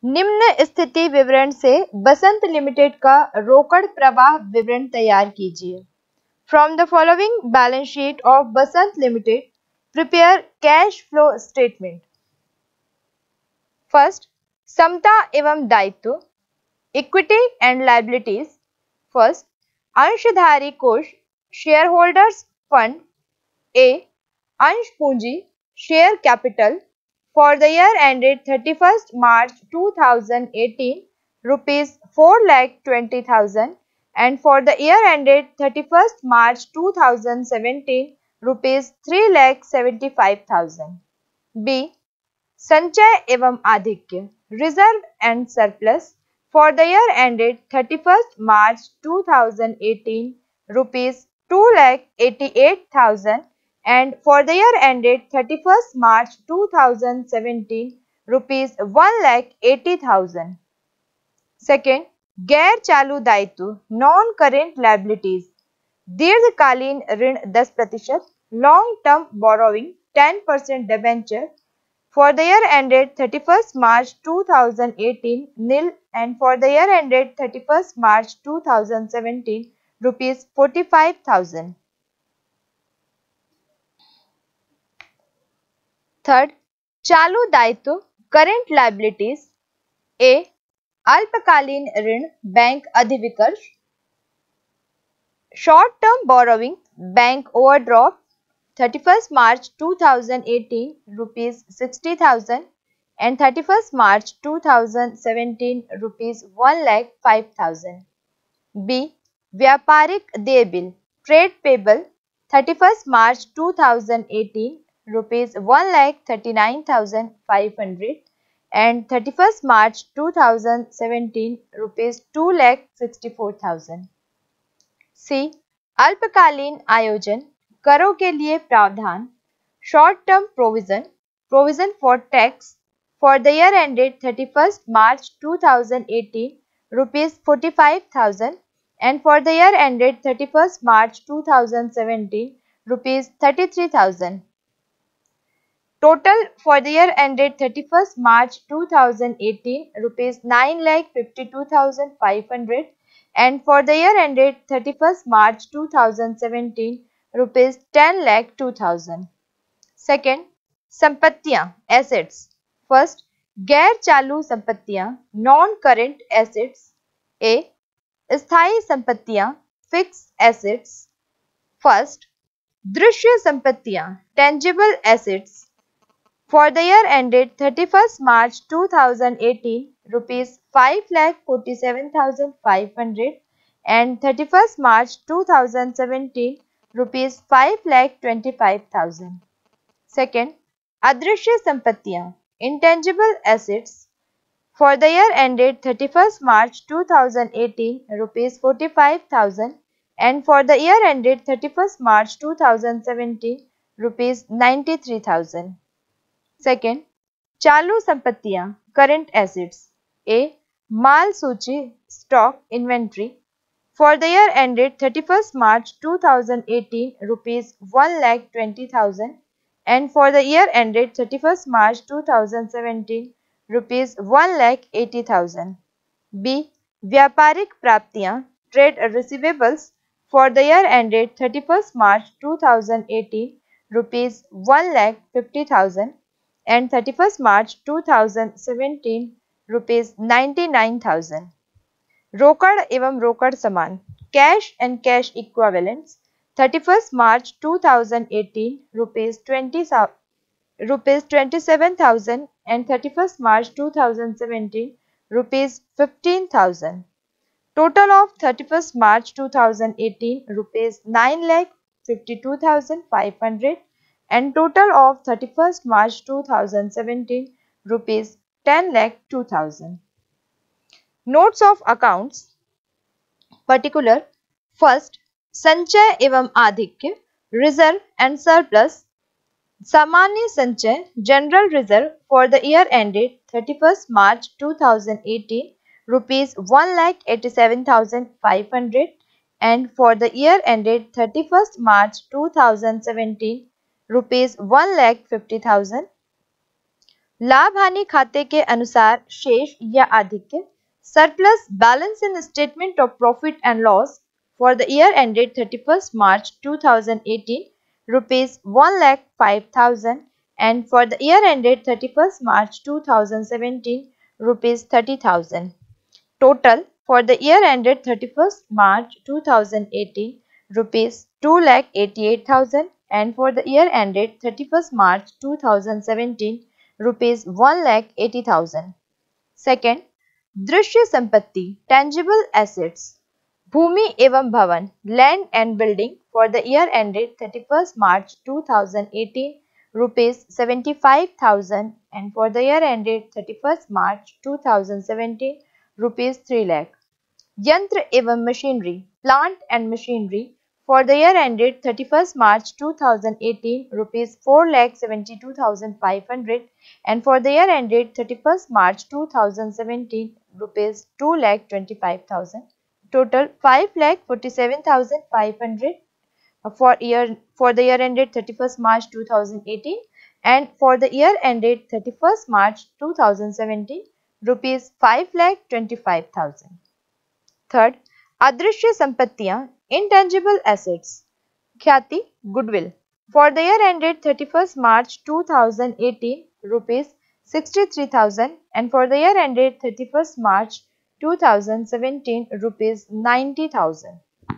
निम्न स्थिति विवरण से बसंत लिमिटेड का रोकड़ प्रवाह विवरण तैयार कीजिए। From the following balance sheet of Basant limited, prepare cash flow statement. First, समता एवं दायित्व, इक्विटी एंड लायबिलिटीज। फर्स्ट, अंशधारी कोष, शेयर होल्डर्स फंड। ए, अंश पूंजी, share capital for the year ended 31st March 2018, rupees 4,20,000, and for the year ended 31st March 2017, rupees 3,75,000. B, संचय एवं आधिक्य, reserve and surplus for the year ended 31st March 2018, rupees 2,88,000, and for the year ended 31st March 2017, rupees 1,80,000. Second, गैर चालू दायित्व, non current liabilities, दीर्घकालीन ऋण 10%, long term borrowing 10% debenture for the year ended 31st March 2018, nil, and for the year ended 31st March 2017, rupees 45,000. Third, चालू दायित्व, current liabilities. A, अल्पकालीन ऋण, bank अधिविकर्ष। Short term borrowing, bank overdraft 31st March 2018, rupees 60,000, and 31st March 2017, rupees 1,05,000. B, व्यापारिक देय बिल, trade payable 31st March 2018, rupees 1,39,500, and 31st March 2017, rupees 2,64,000. C, अल्पकालीन आयोजन, करों के लिए प्रावधान, short term provision, provision for tax for the year ended 31st March 2018, rupees 45,000, and for the year ended 31st March 2017, rupees 33,000. Total for the year ended 31st March 2018, rupees 9,52,500, and for the year ended 31st March 2017, rupees 10,02,000. Second, संपत्तियां, assets. First, गैर चालू संपत्तियां, non current assets. ए, स्थायी संपत्तियां, fix assets. First, दृश्य संपत्तियां, tangible assets. For the year ended 31st March 2018, rupees 5,47,500, and 31st March 2017, rupees 5,25,000. Second, अदृश्य संपत्तियां, intangible assets. For the year ended 31st March 2018, rupees 45,000, and for the year ended 31st March 2017, rupees 93,000. Second, चालू संपत्तियां, current assets. A, माल सूची, stock, inventory. For the year ended 31st March 2018, rupees 1,20,000, and for the year ended 31st March 2017, rupees 1,80,000. B, व्यापारिक प्राप्तियां, trade receivables. For the year ended 31st March 2018, rupees 1,50,000, and 31st March 2017, rupees 99,000. रोकड़ एवं रोकड़ समान, cash and cash equivalents 31st March 2018, rupees 27,000, and 31st March 2017, rupees 15,000. Total of 31st March 2018, rupees 9,52,500, and total of 31st March 2017, rupees 10,02,000. Notes of accounts particular. First, संचय एवं आधिक्य, reserve and surplus. सामान्य संचय, general reserve for the year ended 31st March 2018, rupees 1,87,500, and for the year ended 31st March 2017, rupees 1,50,000. लाभ हानि खाते के अनुसार शेष या आधिक्य surplus balance in statement of profit and loss for the year ended 31st March 2018 rupees 1,05,000 and for the year ended 31st March 2017 rupees 30,000. Total for the year ended 31st March 2018 rupees 2,88,000 and for the year ended 31st March 2017 rupees 1,80,000. Second, दृश्य संपत्ति tangible assets भूमि एवं भवन land and building for the year ended 31st March 2018 rupees 75,000 and for the year ended 31st March 2017 rupees 3 lakh. यंत्र एवं machinery plant and machinery for the year ended 31st March 2018 rupees 4,72,500 and for the year ended 31st March 2017 rupees 2,25,000. Total 5,47,500 for the year ended 31st March 2018 and for the year ended 31st March 2017 rupees 5,25,000. Third, अदृश्य संपत्तियां intangible assets ख्याति goodwill for the year ended 31st March 2018 rupees 63,000 and for the year ended 31st March 2017 rupees 90,000.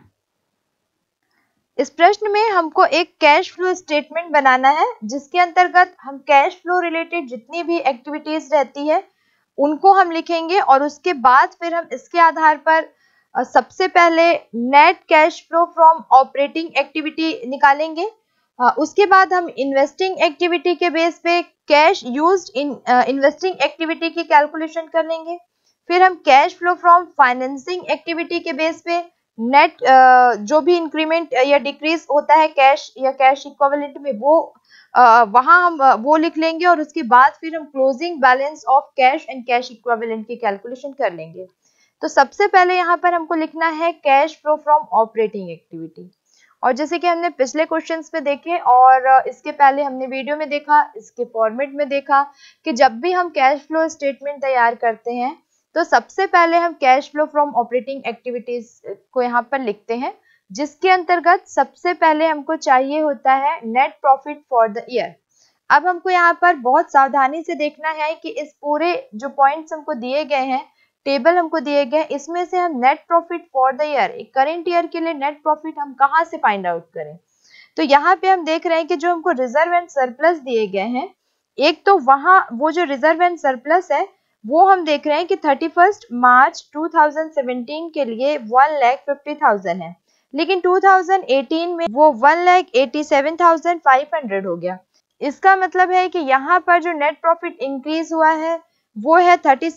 इस प्रश्न में हमको एक cash flow statement बनाना है जिसके अंतर्गत हम कैश फ्लो रिलेटेड जितनी भी एक्टिविटीज रहती है उनको हम लिखेंगे और उसके बाद फिर हम इसके आधार पर सबसे पहले net cash flow from operating activity निकालेंगे। उसके बाद हम इन्वेस्टिंग एक्टिविटी के बेस पे cash used in investing activity की कैलकुलेशन कर लेंगे। फिर हम cash flow from financing activity के बेस पे नेट जो भी इंक्रीमेंट या डिक्रीज होता है कैश या कैश इक्विवेलेंट में वो वहां हम वो लिख लेंगे और उसके बाद फिर हम closing balance of cash and cash equivalent की कैलकुलेशन कर लेंगे। तो सबसे पहले यहाँ पर हमको लिखना है cash flow from operating activity और जैसे कि हमने पिछले क्वेश्चंस में देखे और इसके पहले हमने वीडियो में देखा, इसके फॉर्मेट में देखा कि जब भी हम कैश फ्लो स्टेटमेंट तैयार करते हैं तो सबसे पहले हम cash flow from operating activities को यहाँ पर लिखते हैं जिसके अंतर्गत सबसे पहले हमको चाहिए होता है net profit for the year. अब हमको यहाँ पर बहुत सावधानी से देखना है कि इस पूरे जो पॉइंट्स हमको दिए गए हैं, टेबल हमको दिए गए, इसमें से हम net profit for the year current year के लिए नेट प्रॉफिट हम कहाँ से फाइंड आउट करें। तो यहाँ पे हम देख रहे हैं कि जो हमको रिजर्व एंड सरप्लस दिए गए हैं, एक तो वहां वो जो रिजर्व एंड सरप्लस है वो हम देख रहे हैं कि 31 मार्च 2017 के लिए 1,50,000 है, लेकिन 2018 में वो 1,87,500 हो गया। इसका मतलब है कि यहाँ पर जो नेट प्रॉफिट इंक्रीज हुआ है वो है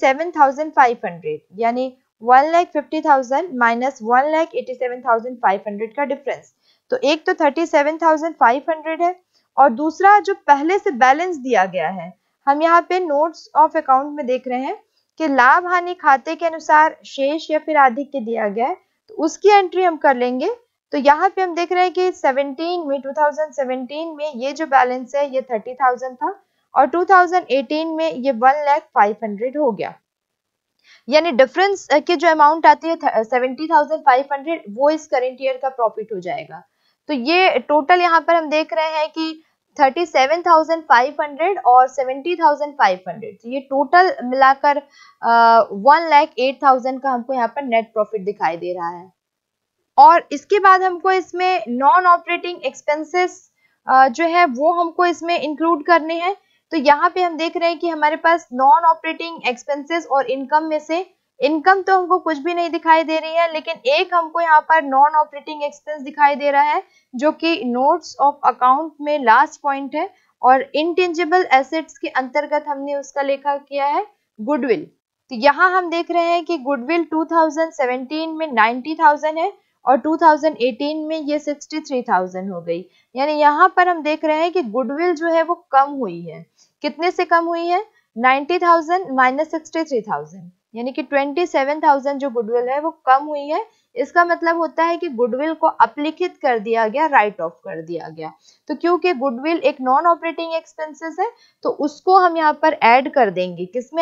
37,500 यानी 1,50,000 माइनस 1,87,500 का डिफरेंस। तो एक तो 37,500 है और दूसरा जो पहले से बैलेंस दिया गया है, हम यहाँ पे नोट्स ऑफ अकाउंट में देख रहे हैं कि लाभ हानि खाते के अनुसार शेष या फिर आधिक्य दिया गया है, तो उसकी एंट्री हम कर लेंगे। तो यहाँ पे हम देख रहे हैं कि 2017 में ये जो बैलेंस है ये 30,000 था और 2018 में ये 1,05,000 हो गया, यानी डिफरेंस की जो अमाउंट आती है 70,500 वो इस करेंट ईयर का प्रॉफिट हो जाएगा। तो ये टोटल यहाँ पर हम देख रहे हैं कि 37,500 और 70,500, तो ये टोटल मिलाकर 1,08,000 का हमको यहाँ पर नेट प्रॉफिट दिखाई दे रहा है। और इसके बाद हमको इसमें नॉन ऑपरेटिंग एक्सपेंसेस जो है वो हमको इसमें इंक्लूड करने हैं। तो यहाँ पे हम देख रहे हैं कि हमारे पास नॉन ऑपरेटिंग एक्सपेंसेस और इनकम में से इनकम तो हमको कुछ भी नहीं दिखाई दे रही है, लेकिन एक हमको यहाँ पर नॉन ऑपरेटिंग एक्सपेंस दिखाई दे रहा है जो कि नोट्स ऑफ अकाउंट में लास्ट पॉइंट है और इंटेंजिबल एसेट्स के अंतर्गत हमने उसका लेखा किया है गुडविल। तो यहाँ हम देख रहे हैं कि गुडविल 2017 में 90,000 है और 2018 में ये 63,000 हो गई, यानी यहाँ पर हम देख रहे हैं कि गुडविल जो है वो कम हुई है। कितने से कम हुई है? 90,000 माइनस 63,000, यानी कि 27,000 जो गुडविल है वो कम हुई है। इसका मतलब होता है कि गुडविल को अपलिखित कर दिया गया, राइट ऑफ कर दिया गया। तो क्योंकि गुडविल एक नॉन ऑपरेटिंग एक्सपेंसेस है तो उसको हम यहाँ पर ऐड कर देंगे। किसमें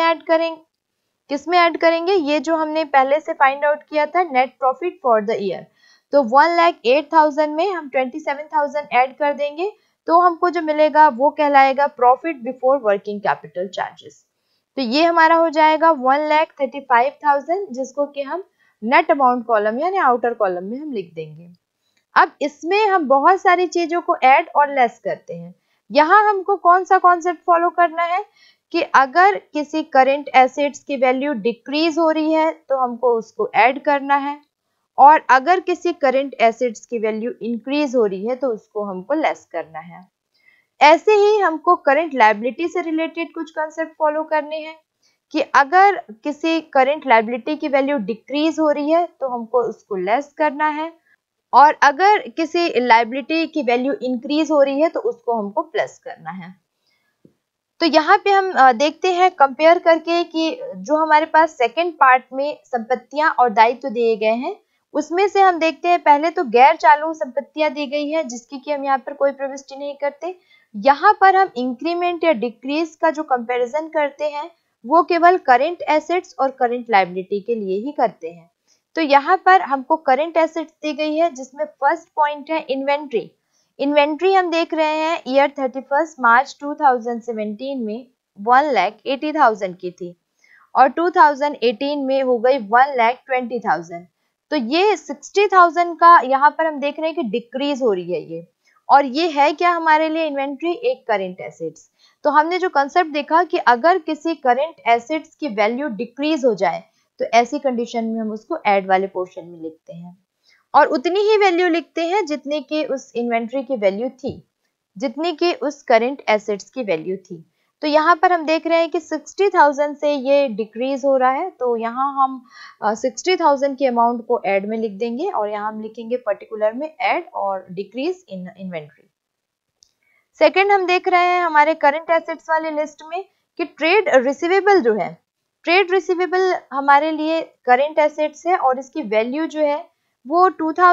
ऐड करेंगे? ये जो हमने पहले से फाइंड आउट किया था net profit for the year. तो 1,08,000 में हम 27,000 ऐड कर देंगे तो हमको जो मिलेगा वो कहलाएगा profit before working capital charges. तो ये हमारा हो जाएगा 1,35,000, जिसको कि हम नेट अमाउंट कॉलम यानी आउटर कॉलम में हम लिख देंगे। अब इसमें हम बहुत सारी चीजों को ऐड और लेस करते हैं। यहाँ हमको कौन सा कॉन्सेप्ट फॉलो करना है कि अगर किसी करंट एसेट्स की वैल्यू डिक्रीज हो रही है तो हमको उसको ऐड करना है, और अगर किसी करंट एसेट्स की वैल्यू इंक्रीज हो रही है तो उसको हमको लेस करना है। ऐसे ही हमको करंट लायबिलिटी से रिलेटेड कुछ कंसेप्ट फॉलो करने हैं कि अगर किसी करंट लायबिलिटी की वैल्यू डिक्रीज हो रही है तो हमको उसको लेस करना है, और अगर किसी लायबिलिटी की वैल्यू इंक्रीज हो रही है तो उसको हमको प्लस करना है। तो यहाँ पे हम देखते हैं कंपेयर करके कि जो हमारे पास सेकंड पार्ट में संपत्तियां और दायित्व दिए गए हैं उसमें से हम देखते हैं पहले तो गैर चालू संपत्तियां दी गई है जिसकी कि हम यहाँ पर कोई प्रविष्टि नहीं करते। यहाँ पर हम इंक्रीमेंट या डिक्रीज का जो कंपैरिजन करते हैं वो केवल करंट एसेट्स और करंट लायबिलिटी के लिए ही करते हैं। तो यहाँ पर हमको करंट एसेट्स दी गई है जिसमें फर्स्ट पॉइंट है इन्वेंट्री। इन्वेंट्री हम देख रहे हैं ईयर 31 मार्च 2017 में 1,80,000 की थी और 2018 में हो गई 1,20,000। तो ये 60,000 का यहाँ पर हम देख रहे हैं कि डिक्रीज हो रही है ये, और ये है क्या हमारे लिए इन्वेंट्री? एक करंट एसेट्स। तो हमने जो कंसेप्ट देखा कि अगर किसी करंट एसेट्स की वैल्यू डिक्रीज हो जाए तो ऐसी कंडीशन में हम उसको ऐड वाले पोर्शन में लिखते हैं और उतनी ही वैल्यू लिखते हैं जितनी की उस इन्वेंट्री की वैल्यू थी, जितनी की उस करंट एसेट्स की वैल्यू थी। तो यहाँ पर हम देख रहे हैं कि 60,000 से ये डिक्रीज हो रहा है तो यहाँ हम 60,000 के अमाउंट को ऐड में लिख देंगे और यहाँ हम लिखेंगे पर्टिकुलर में ऐड और डिक्रीज इन इन्वेंट्री। सेकंड हम देख रहे हैं हमारे करंट एसेट्स वाले लिस्ट में कि ट्रेड रिसीवेबल जो है, ट्रेड रिसीवेबल हमारे लिए करंट एसेट्स है और इसकी वैल्यू जो है वो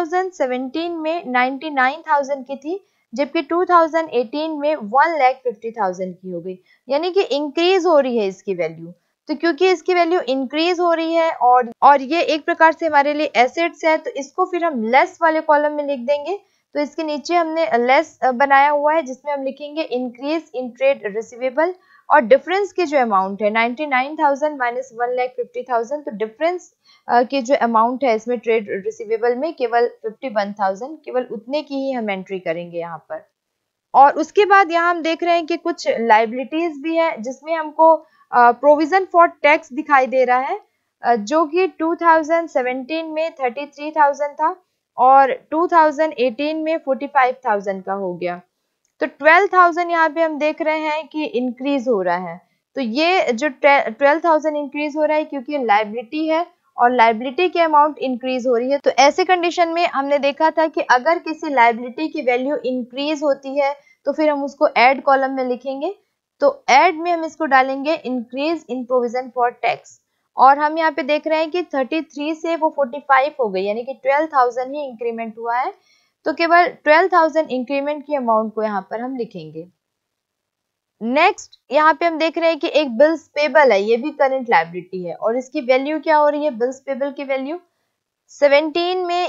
2017 में 99,000 की थी जबकि 2018 में 1,50,000 की हो गई, यानी कि इंक्रीज हो रही है इसकी वैल्यू। तो क्योंकि इसकी वैल्यू इंक्रीज हो रही है और ये एक प्रकार से हमारे लिए एसेट्स है तो इसको फिर हम लेस वाले कॉलम में लिख देंगे। तो इसके नीचे हमने लेस बनाया हुआ है जिसमें हम लिखेंगे इंक्रीज इन ट्रेड रिसीवेबल और डिफरेंस की जो अमाउंट है 99,000 माइनस 1,50,000, तो डिफरेंस की जो अमाउंट है इसमें ट्रेड रिसीवेबल में केवल 51,000, केवल उतने की ही हम एंट्री करेंगे यहाँ पर। और उसके बाद यहाँ हम देख रहे हैं कि कुछ लाइबिलिटीज भी है जिसमें हमको प्रोविजन फॉर टैक्स दिखाई दे रहा है जो कि 2017 में 33,000 था और 2018 में 45,000 का हो गया। तो 12,000 यहाँ पे हम देख रहे हैं कि इंक्रीज हो रहा है। तो ये जो 12,000 इंक्रीज हो रहा है क्योंकि लाइबिलिटी है और लाइबिलिटी की अमाउंट इंक्रीज हो रही है। तो ऐसे कंडीशन में हमने देखा था कि अगर किसी लाइबिलिटी की वैल्यू इंक्रीज होती है तो फिर हम उसको ऐड कॉलम में लिखेंगे। तो ऐड में हम इसको डालेंगे increase in provision for tax और हम यहाँ पे देख रहे हैं कि 33 से वो 45 हो गई, यानी कि 12,000 ही इंक्रीमेंट हुआ है। तो केवल 12,000 इंक्रीमेंट की अमाउंट को यहाँ पर हम लिखेंगे। नेक्स्ट यहाँ पे हम देख रहे हैं कि एक बिल्स पेबल है, ये भी करंट लायबिलिटी है और इसकी वैल्यू क्या हो रही है? बिल्स पेबल की वैल्यू 17 में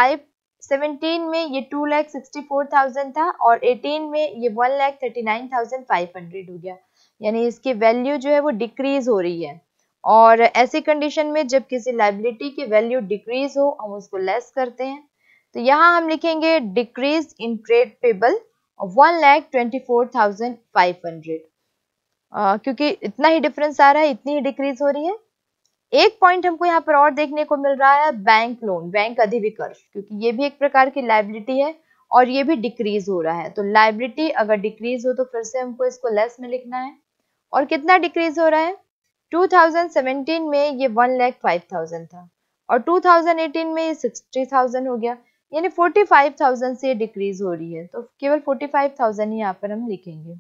ये 2,64,000 था और 18 में ये 1,39,500 हो गया, यानी इसकी वैल्यू जो है वो डिक्रीज हो रही है। और ऐसी कंडीशन में जब किसी लायबिलिटी की वैल्यू डिक्रीज हो हम उसको लेस करते हैं। तो यहाँ हम लिखेंगे डिक्रीज इन ट्रेड पेबल 1,24,500 क्योंकि इतना ही डिफरेंस आ रहा है, इतनी ही डिक्रीज हो रही है। एक पॉइंट हमको यहाँ पर और देखने को मिल रहा है बैंक लोन, बैंक अधिविकर्ष, क्योंकि ये भी एक प्रकार की लायबिलिटी है और ये भी डिक्रीज हो रहा है। तो लायबिलिटी अगर डिक्रीज हो तो फिर से हमको इसको लेस में लिखना है। और कितना डिक्रीज हो रहा है? 2017 में ये 1,05,000 था और 2018 में ये 60,000 हो गया, यानी 45,000 से डिक्रीज हो रही है। तो केवल 45,000 ही यहाँ पर हम लिखेंगे।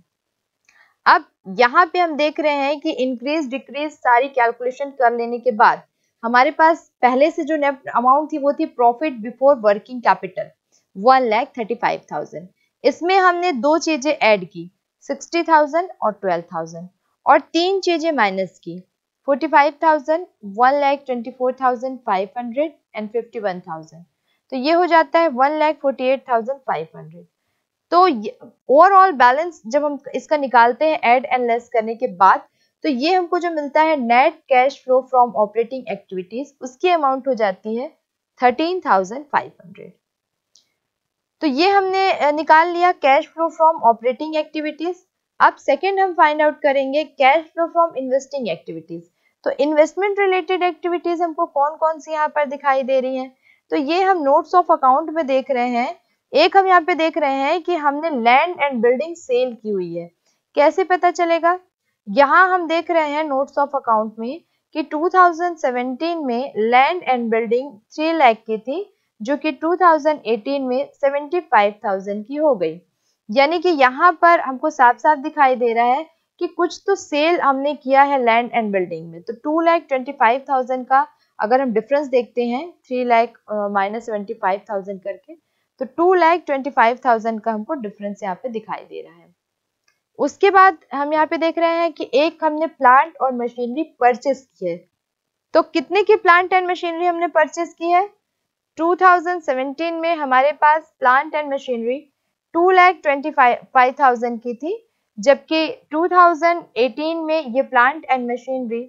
अब यहाँ पे हम देख रहे हैं कि इंक्रीज डिक्रीज सारी कैलकुलेशन कर लेने के बाद हमारे पास पहले से जो नेट अमाउंट थी वो थी प्रॉफिट बिफोर वर्किंग कैपिटल 1,35,000। इसमें हमने दो चीजें ऐड की 60,000 और 12,000 और तीन चीजें माइनस की 45,000, 1,24,500 एंड 51,000। तो ये हो जाता है 1,48,500। तो ओवरऑल बैलेंस जब हम इसका निकालते हैं ऐड एंड लेस करने के बाद, तो ये हमको जो मिलता है net cash flow from operating activities, उसकी अमाउंट हो जाती है 13,500। तो ये हमने निकाल लिया cash flow from operating activities. अब सेकंड हम फाइंड आउट करेंगे cash flow from investing activities. तो इन्वेस्टमेंट रिलेटेड एक्टिविटीज हमको कौन कौन सी यहाँ पर दिखाई दे रही हैं, तो ये हम नोट्स ऑफ अकाउंट में देख रहे हैं। एक हम यहाँ पे देख रहे हैं कि हमने लैंड एंड बिल्डिंग सेल की हुई है। कैसे पता चलेगा? यहाँ हम देख रहे हैं नोट्स ऑफ अकाउंट में कि 2017 में लैंड एंड बिल्डिंग 3 लाख की थी, जो कि 2018 में 75,000 की हो गई। यानी कि यहाँ पर हमको साफ साफ दिखाई दे रहा है कि कुछ तो सेल हमने किया है लैंड एंड बिल्डिंग में। तो 2,25,000 का अगर हम डिफरेंस देखते हैं 3 लाख माइनस 75,000 करके, तो 2,25,000 का हमको डिफरेंस यहाँ पे दिखाई दे रहा है। उसके बाद हम यहाँ पे देख रहे हैं कि एक हमने प्लांट और मशीनरी परचेस की है। तो कितने की प्लांट एंड मशीनरी हमने परचेस की है? 2017 में हमारे पास प्लांट एंड मशीनरी 2,25,000 की थी, जबकि 2018 में ये प्लांट एंड मशीनरी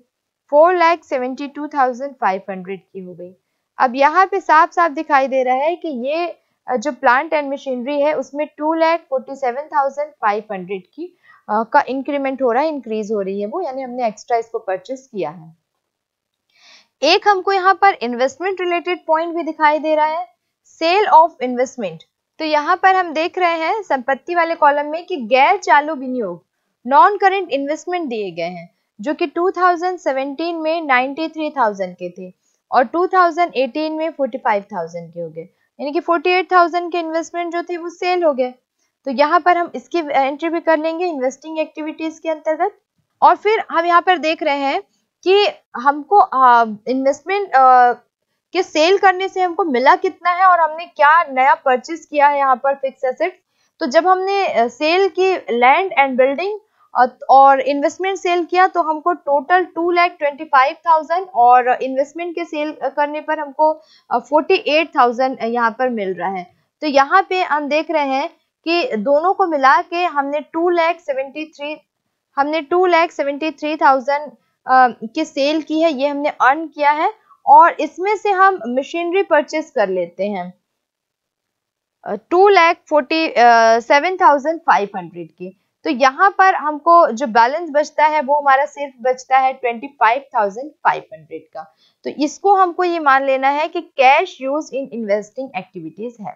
4,72,500 की हो गई। अब यहाँ पे साफ साफ दिखाई दे रहा है कि ये जो प्लांट एंड मशीनरी है उसमें 2,47,500 की का इंक्रीमेंट हो रहा है, इंक्रीज हो रही है वो, यानी हमने एक्स्ट्रा इसको परचेस किया है। एक हमको यहाँ पर इन्वेस्टमेंट रिलेटेड पॉइंट भी दिखाई दे रहा है, सेल ऑफ इन्वेस्टमेंट। तो यहाँ पर हम देख रहे हैं संपत्ति वाले कॉलम में कि गैर चालू विनियोग नॉन करेंट इन्वेस्टमेंट दिए गए हैं, जो कि 2017 में 93,000 के थे और 2018 में 45,000 के हो गए, यानी कि 48,000 के इन्वेस्टमेंट जो थे वो सेल हो गए। तो यहाँ पर हम इसकी एंट्री भी कर लेंगे इन्वेस्टिंग एक्टिविटीज के अंतर्गत। और फिर हम यहाँ पर देख रहे हैं कि हमको इन्वेस्टमेंट के सेल करने से हमको मिला कितना है और हमने क्या नया परचेस किया है यहाँ पर फिक्स एसेट। तो जब हमने सेल की लैंड एंड बिल्डिंग और इन्वेस्टमेंट सेल किया तो हमको टोटल 2,25,000 और इन्वेस्टमेंट के सेल करने पर हमको 48,000 यहाँ पर मिल रहा है। तो यहाँ पे हम देख रहे हैं कि दोनों को मिला के हमने 2,73,000 की सेल की है, ये हमने अर्न किया है। और इसमें से हम मशीनरी परचेस कर लेते हैं 2,47,500 की। तो यहाँ पर हमको जो बैलेंस बचता है वो हमारा सिर्फ बचता है 25,500 का। तो इसको हमको ये मान लेना है कि cash use in investing activities है।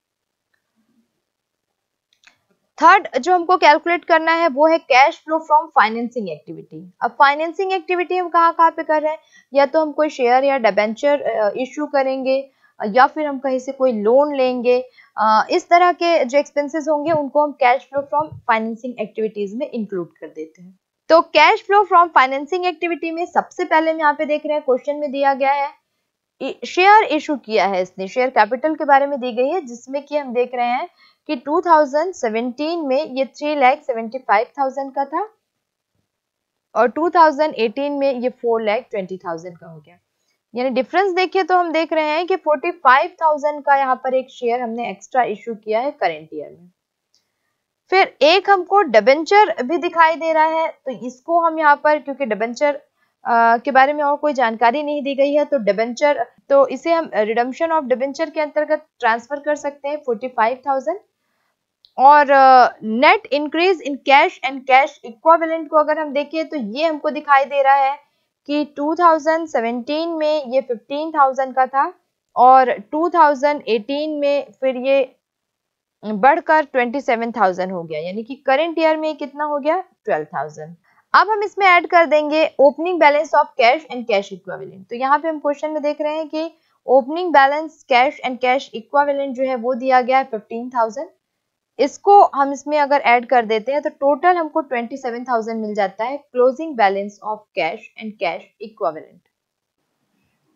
थर्ड जो हमको कैलकुलेट करना है वो है cash flow from financing activity. अब फाइनेंसिंग एक्टिविटी हम कहाँ पे कर रहे हैं, या तो हम कोई शेयर या डिबेंचर इशू करेंगे या फिर हम कहीं से कोई लोन लेंगे। इस तरह के जो एक्सपेंसेस होंगे उनको हम cash flow from financing activities में इंक्लूड कर देते हैं। तो cash flow from financing activity में सबसे पहले हम यहाँ पे देख रहे हैं क्वेश्चन में दिया गया है शेयर इशू किया है इसने, शेयर कैपिटल के बारे में दी गई है, जिसमें कि हम देख रहे हैं कि 2017 में ये 3,75,000 का था और 2018 में ये 4,20,000 का हो गया। यानी डिफरेंस देखिए तो हम देख रहे हैं कि 45,000 का यहाँ पर एक शेयर हमने एक्स्ट्रा इशू किया है करेंट ईयर में। फिर एक हमको डिबेंचर भी दिखाई दे रहा है, तो इसको हम यहाँ पर क्योंकि डिबेंचर के बारे में और कोई जानकारी नहीं दी गई है तो डिबेंचर, तो इसे हम रिडम्पशन ऑफ डिबेंचर के अंतर्गत ट्रांसफर कर सकते हैं 45,000। और net increase in cash and cash equivalent को अगर हम देखें तो ये हमको दिखाई दे रहा है कि 2017 में ये 15,000 का था और 2018 में फिर ये बढ़कर 27,000 हो गया, यानी कि करंट ईयर में कितना हो गया 12,000। अब हम इसमें ऐड कर देंगे opening balance of cash and cash equivalent. तो यहाँ पे हम क्वेश्चन में देख रहे हैं कि opening balance cash and cash equivalent जो है वो दिया गया है 15,000। इसको हम इसमें अगर ऐड कर देते हैं तो टोटल हमको 27,000 मिल जाता है closing balance of cash and cash equivalent.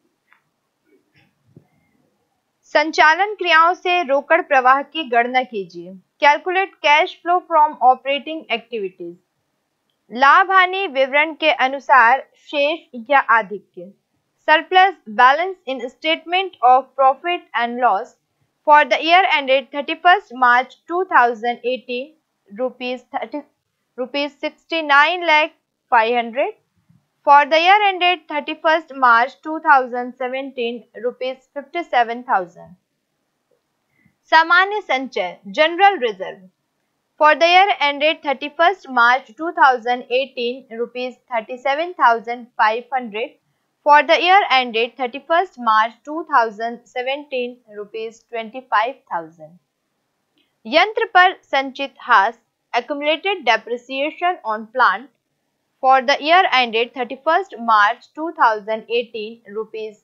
संचालन क्रियाओं से रोकड़ प्रवाह की गणना कीजिए। Calculate cash flow from operating activities. लाभ हानि विवरण के अनुसार शेष या आधिक्य। Surplus balance in statement of profit and loss for the year ended 31st March 2018 rupees 69,500. For the year ended 31st March 2017 rupees 57,000. सामान्य संचय general reserve for the year ended 31st March 2018 rupees 37,500. For the year ended 31st March 2017 rupees 25,000. यंत्र पर संचित हास accumulated depreciation on plant for the year ended 31st March 2018 rupees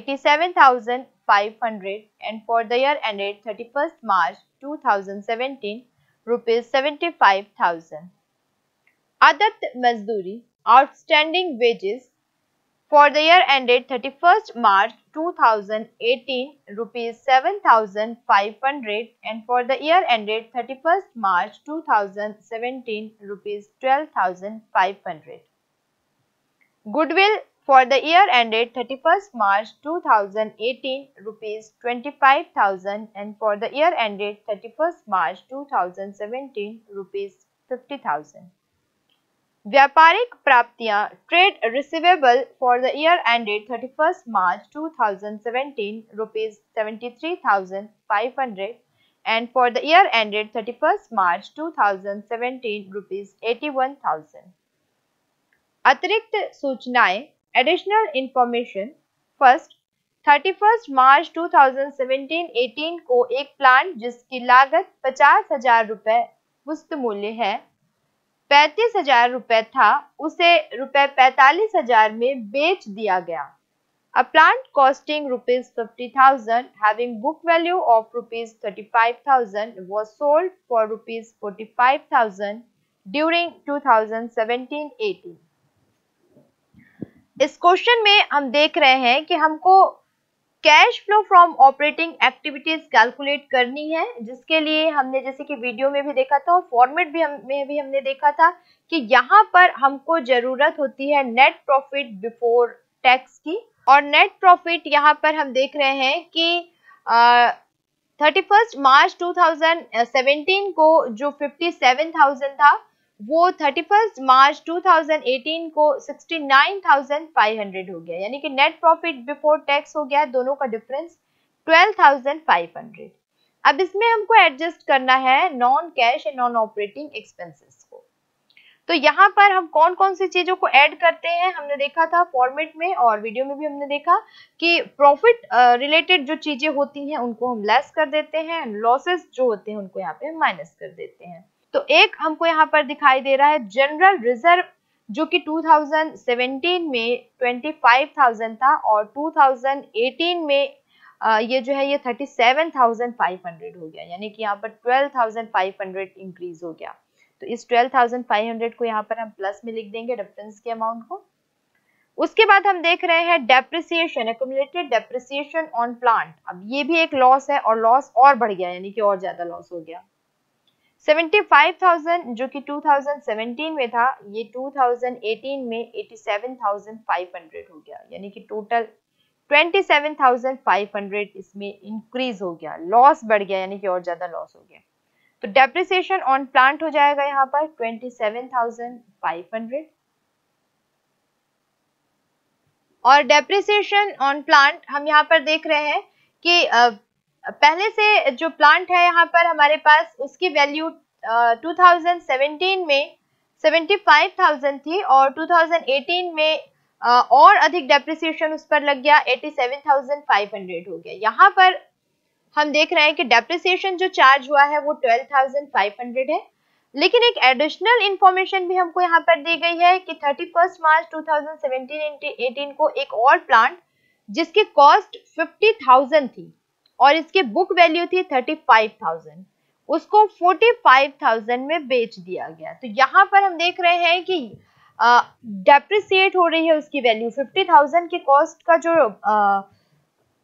87,500 and for the year ended 31st March 2017 rupees 75,000. आदत मजदूरी outstanding wages for the year ended 31st March 2018 rupees 7,500 and for the year ended 31st March 2017 rupees 12,500. Goodwill for the year ended 31st March 2018 rupees 25,000 and for the year ended 31st March 2017 rupees 50,000. व्यापारिक प्राप्तियां trade receivable for the year ended 31st March 2017 rupees 73,500 and for the year ended 31st March 2017 rupees 81,000. अतिरिक्त सूचनाएं additional information. First, 31st March 2017-18 को एक plant जिसकी लागत 50,000 रुपए वस्तु मूल्य है 35,000 रुपए था, उसे रुपए 45,000 में बेच दिया गया। A plant costing rupees 50,000 having book value of rupees 35,000 was sold for rupees 45,000 during 2017-18. इस क्वेश्चन में हम देख रहे हैं कि हमको cash flow from operating activities calculate करनी है, जिसके लिए हमने जैसे कि वीडियो में भी देखा था और फॉर्मेट में भी हमने देखा था कि यहाँ पर हमको जरूरत होती है नेट प्रॉफिट बिफोर टैक्स की। और नेट प्रॉफिट यहाँ पर हम देख रहे हैं कि 31st March 2017 को जो 57,000 था वो 31st March 2018 को 69,500 हो गया, यानी कि नेट प्रॉफिट बिफोर टैक्स हो गया, दोनों का डिफरेंस 12,500। अब इसमें हमको एडजस्ट करना है non cash and non operating expenses को। तो यहाँ पर हम कौन कौन सी चीजों को ऐड करते हैं हमने देखा था फॉर्मेट में और वीडियो में भी हमने देखा कि प्रॉफिट रिलेटेड जो चीजें होती हैं उनको हम लेस कर देते हैं, लॉसेस जो होते हैं उनको यहाँ पे माइनस कर देते हैं। तो एक हमको यहाँ पर दिखाई दे रहा है जनरल रिजर्व जो कि 2017 में 25,000 था और 2018 में ये जो है ये 37,500 हो गया, यानी कि यहाँ पर 12,500 इंक्रीज हो गया। तो इस 12,500 को यहाँ पर हम प्लस में लिख देंगे डिफरेंस के अमाउंट को। उसके बाद हम देख रहे हैं depreciation, accumulated depreciation on plant. अब ये भी एक लॉस है और लॉस और बढ़ गया, यानी कि और ज्यादा लॉस हो गया। 75,000 जो कि 2017 में था ये 2018 में 87,500 हो गया, यानी कि टोटल 27,500 इसमें इंक्रीज हो गया, लॉस बढ़ गया, यानी कि और ज्यादा लॉस हो गया। तो डेप्रिसिएशन ऑन प्लांट हो जाएगा यहाँ पर 27,500 और डेप्रिसिएशन ऑन प्लांट हम यहाँ पर देख रहे हैं कि पहले से जो प्लांट है यहाँ पर हमारे पास उसकी वैल्यू 2017 में 75,000 थी और 2018 में और अधिक डेप्रिसिएशन उस पर लग गया 87,500 हो गया। यहाँ पर हम देख रहे हैं कि डेप्रिसिएशन जो चार्ज हुआ है वो 12,500 है, लेकिन एक एडिशनल इंफॉर्मेशन भी हमको यहाँ पर दी गई है कि 31st March 2017-18 को एक और प्लांट जिसकी कॉस्ट 50,000 थी और इसकी बुक वैल्यू थी 35,000, उसको 45,000 में बेच दिया गया। तो यहाँ पर हम देख रहे हैं कि डेप्रिसिएट हो रही है उसकी वैल्यू, 50,000 की कॉस्ट का जो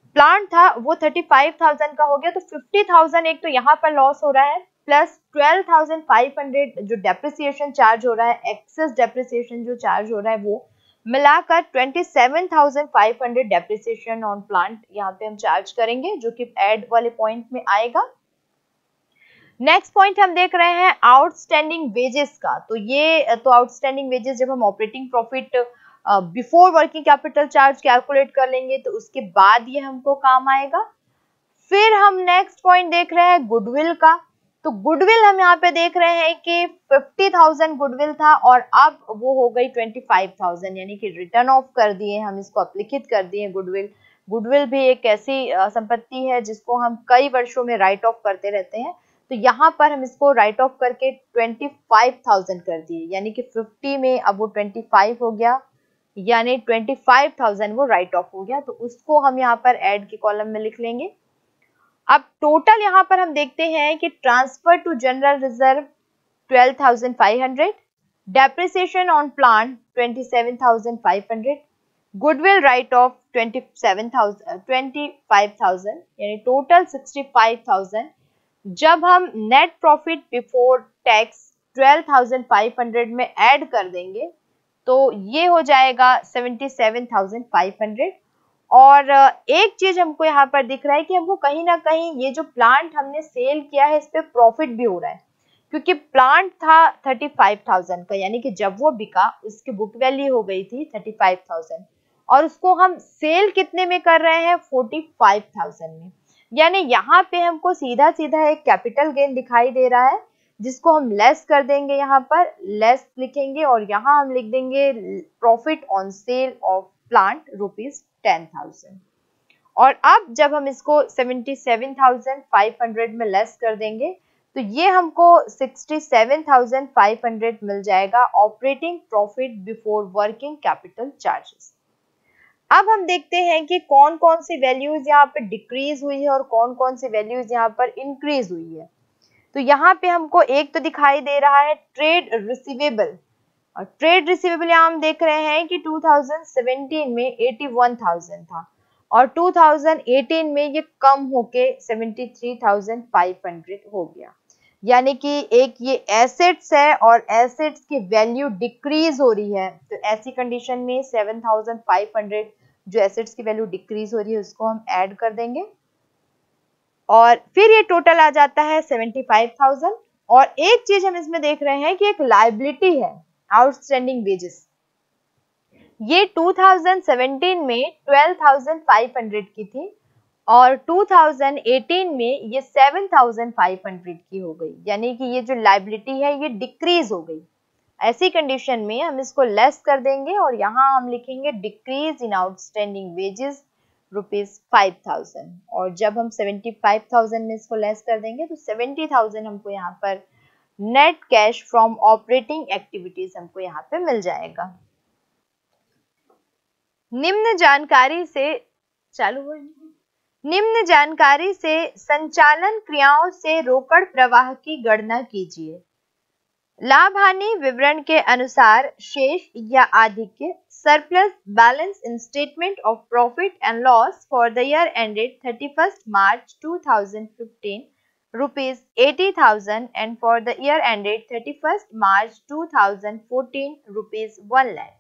प्लांट था वो 35,000 का हो गया, तो 50,000 एक तो यहाँ पर लॉस हो रहा है, प्लस 12,500 जो डेप्रिसिएशन चार्ज हो रहा है, एक्सेस डेप्रिसिएशन जो चार्ज हो रहा है, वो मिलाकर 27,500 डेप्रिसिएशन ऑन प्लांट यहाँ पे हम चार्ज करेंगे, जो कि एड वाले पॉइंट में आएगा। नेक्स्ट पॉइंट हम देख रहे हैं आउटस्टैंडिंग वेजेस का। तो ये तो आउटस्टैंडिंग वेजेस जब हम operating profit before working capital charge calculate कर लेंगे तो उसके बाद ये हमको काम आएगा। फिर हम नेक्स्ट पॉइंट देख रहे हैं गुडविल का। तो गुडविल हम यहाँ पे देख रहे हैं कि 50,000 गुडविल था और अब वो हो गई 25,000, यानी कि रिटर्न ऑफ कर दिए, हम इसको अपलिखित कर दिए गुडविल। गुडविल भी एक ऐसी संपत्ति है जिसको हम कई वर्षों में राइट ऑफ करते रहते हैं, तो यहाँ पर हम इसको राइट ऑफ करके 25,000 कर दिए, यानी कि 50 में अब वो 25 हो गया, यानी 25,000 वो राइट ऑफ हो गया, तो उसको हम यहाँ पर ऐड के कॉलम में लिख लेंगे। अब टोटल यहाँ पर हम देखते हैं कि transfer to general reserve 12,500, depreciation on plant 27,500, goodwill write off 25,000, यानी टोटल 65,000। जब हम नेट प्रॉफिट बिफोर टैक्स 12,500 में ऐड कर देंगे तो ये हो जाएगा 77,500। और एक चीज हमको यहाँ पर दिख रहा है कि हमको कहीं ना कहीं ये जो प्लांट हमने सेल किया है इस पे प्रॉफिट भी हो रहा है, क्योंकि प्लांट था 35,000 का, यानी कि जब वो बिका उसकी बुक वैल्यू हो गई थी 35,000 और उसको हम सेल कितने में कर रहे हैं 45,000 में, यानी यहाँ पे हमको सीधा सीधा एक कैपिटल गेन दिखाई दे रहा है जिसको हम लेस कर देंगे, यहाँ पर लेस लिखेंगे और यहाँ हम लिख देंगे profit on sale of plant ₹10,000। और अब जब हम इसको 77,500 में लेस कर देंगे तो ये हमको 67,500 मिल जाएगा operating profit before working capital charges. अब हम देखते हैं कि कौन कौन सी वैल्यूज यहाँ पर डिक्रीज हुई है और कौन कौन सी वैल्यूज यहाँ पर इंक्रीज हुई है। तो यहाँ पे हमको एक तो दिखाई दे रहा है ट्रेड रिसीवेबल, और ट्रेड रिसीवेबल यहाँ हम देख रहे हैं कि 2017 में 81,000 था और 2018 में ये कम होके 73,500 हो गया, यानी कि एक ये एसेट्स है और एसेट्स की वैल्यू डिक्रीज हो रही है। तो ऐसी कंडीशन में 7,500 जो एसेट्स की वैल्यू डिक्रीज हो रही है उसको हम ऐड कर देंगे और फिर ये टोटल आ जाता है 75,000। और एक चीज हम इसमें देख रहे हैं कि एक लायबिलिटी है आउटस्टैंडिंग वेजेस, ये 2017 में 12,500 की थी और 2018 में ये 7,500 की हो गई, यानी कि ये जो लायबिलिटी है ये डिक्रीज हो गई। ऐसी कंडीशन में हम इसको लेस कर देंगे और यहाँ हम लिखेंगे डिक्रीज इन आउटस्टैंडिंग वेजेस ₹5,000, और जब हम 75,000 में इसको लेस कर देंगे तो 70,000 हमको यहाँ पर net cash from operating activities हमको यहाँ पे मिल जाएगा। निम्न जानकारी से संचालन क्रियाओं से रोकड़ प्रवाह की गणना कीजिए। लाभ हानि विवरण के अनुसार शेष या आधिक्य surplus balance in statement of profit and loss for the year ended 31st March 2015 ₹80,000 and for the year ended 31st March 2014 ₹1 lakh।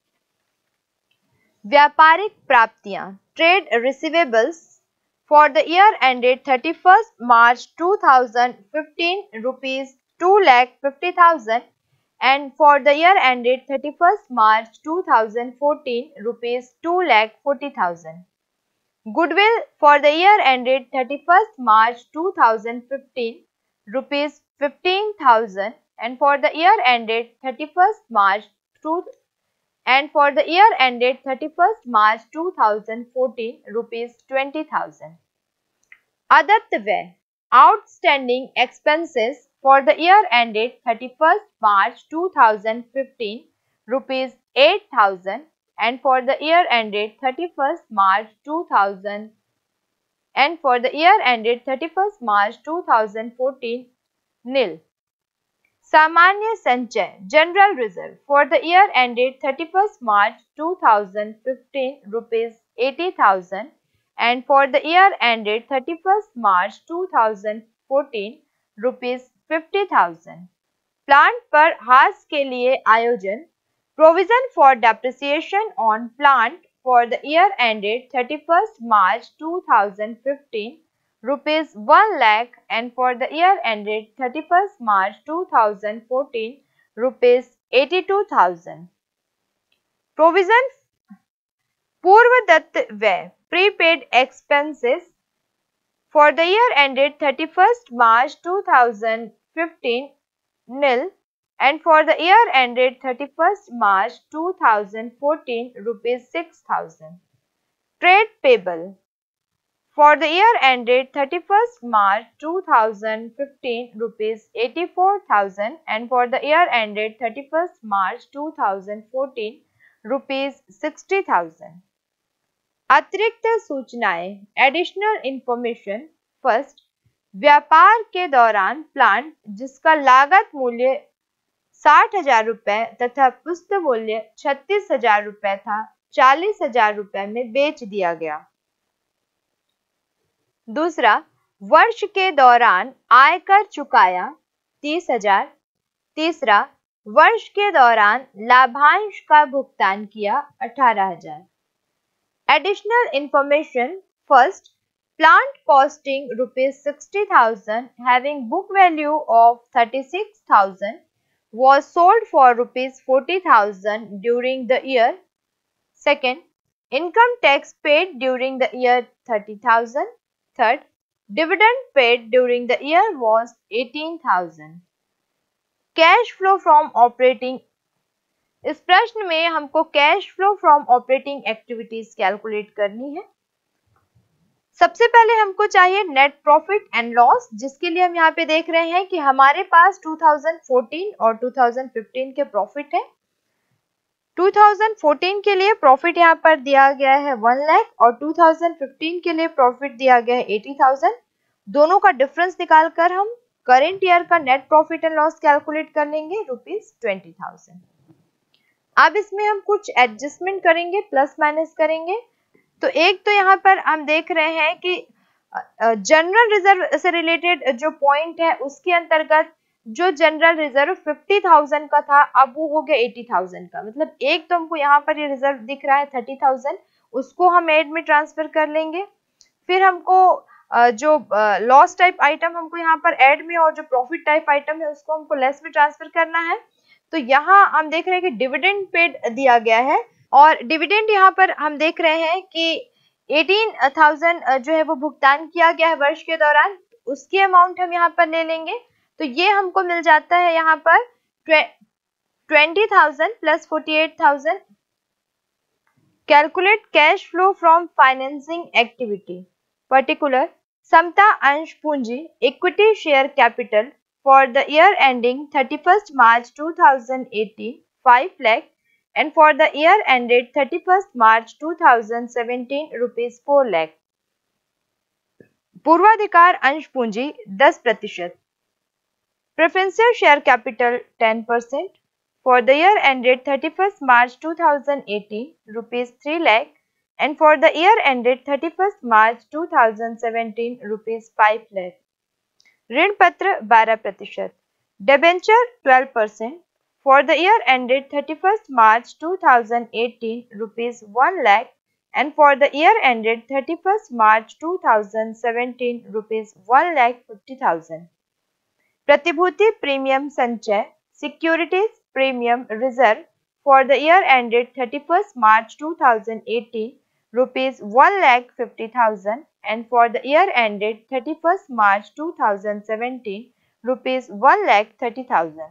व्यापारिक प्राप्तियां trade receivables for the year ended 31st March 2015 ₹2,50,000 and for the year ended 31st March 2014 ₹2,40,000. Goodwill for the year ended 31st March 2015 ₹15,000 and for the year ended 31st March 2014 ₹20,000. अदत्त व्यय outstanding expenses for the year ended 31st March 2015 ₹8,000 and for the year ended 31st March 2014 nil। सामान्य संचय general reserve for the year ended 31st March 2015 ₹80,000 and for the year ended 31st March 2014 rupees 50,000. प्लांट पर हास के लिए आयोजन provision for depreciation on plant for the year ended 31st March 2015 rupees 1 lakh and for the year ended 31st March 2014 rupees 82,000. Provision पूर्व दत्त व्यय prepaid expenses for the year ended 31st March 2015 nil and for the year ended 31st March 2014 rupees 6,000. Trade payable for the year ended 31st March 2015 rupees 84,000 and for the year ended 31st March 2014 rupees 60,000. अतिरिक्त सूचनाएं additional information first व्यापार के दौरान plant जिसका लागत मूल्य 60,000 रुपए तथा पुस्त मूल्य 36,000 रुपए था 40,000 रुपए में बेच दिया गया। दूसरा, वर्ष के दौरान आयकर चुकाया 30,000। तीसरा, वर्ष के दौरान लाभांश का भुगतान किया 18,000। Additional information first plant costing rupees 60,000 having book value of 36,000 was sold for rupees 40,000 during the year. Second, income tax paid during the year 30,000. Third, dividend paid during the year was 18,000. Cash flow from operating इस प्रश्न में हमको cash flow from operating activities calculate करनी है। सबसे पहले हमको चाहिए नेट प्रॉफिट एंड लॉस, जिसके लिए हम यहाँ पे देख रहे हैं कि हमारे पास 2014 और 2015 के प्रॉफिट है। 2014 के लिए प्रॉफिट यहाँ पर दिया गया है 1 लाख और 2015 के लिए प्रॉफिट दिया गया है 80,000। दोनों का डिफरेंस निकालकर हम करेंट ईयर का net profit and loss calculate कर लेंगे रुपीज 20,000। अब इसमें हम कुछ एडजस्टमेंट करेंगे, प्लस माइनस करेंगे। तो एक तो यहाँ पर हम देख रहे हैं कि जनरल रिजर्व से रिलेटेड जो पॉइंट है उसके अंतर्गत जो जनरल रिजर्व 50,000 का था अब वो हो गया 80,000 का। मतलब एक तो हमको यहाँ पर ये रिजर्व दिख रहा है 30,000, उसको हम एड में ट्रांसफर कर लेंगे। फिर हमको जो लॉस टाइप आइटम हमको यहाँ पर एड में और जो प्रॉफिट टाइप आइटम है उसको हमको लेस में ट्रांसफर करना है। तो यहाँ हम देख रहे हैं कि डिविडेंड पेड दिया गया है और डिविडेंड यहाँ पर हम देख रहे हैं कि 18,000 जो है वो भुगतान किया गया है वर्ष के दौरान, उसकी अमाउंट हम यहाँ पर ले लेंगे। तो ये हमको मिल जाता है यहाँ पर 20,000 plus 48,000। Calculate cash flow from financing activity particular समता अंश पूंजी equity share capital for the year ending 31st March 2018 5 lakh and for the year ended 31st March 2017 rupees 4 lakh. पूर्वाधिकार अंश पूंजी 10%, preferential share capital 10% for the year ended 31st March 2018 rupees 3 lakh and for the year ended 31st March 2017 rupees 5 lakh. ऋण पत्र 12%, debenture 12% for the year ended 31st March 2018 rupees 1 lakh and for the year ended 31st March 2017 rupees 1,50,000. प्रतिभूति premium संचय securities premium reserve for the year ended 31st March 2018 rupees 1,50,000 and for the year ended 31st March 2017 rupees 1,30,000.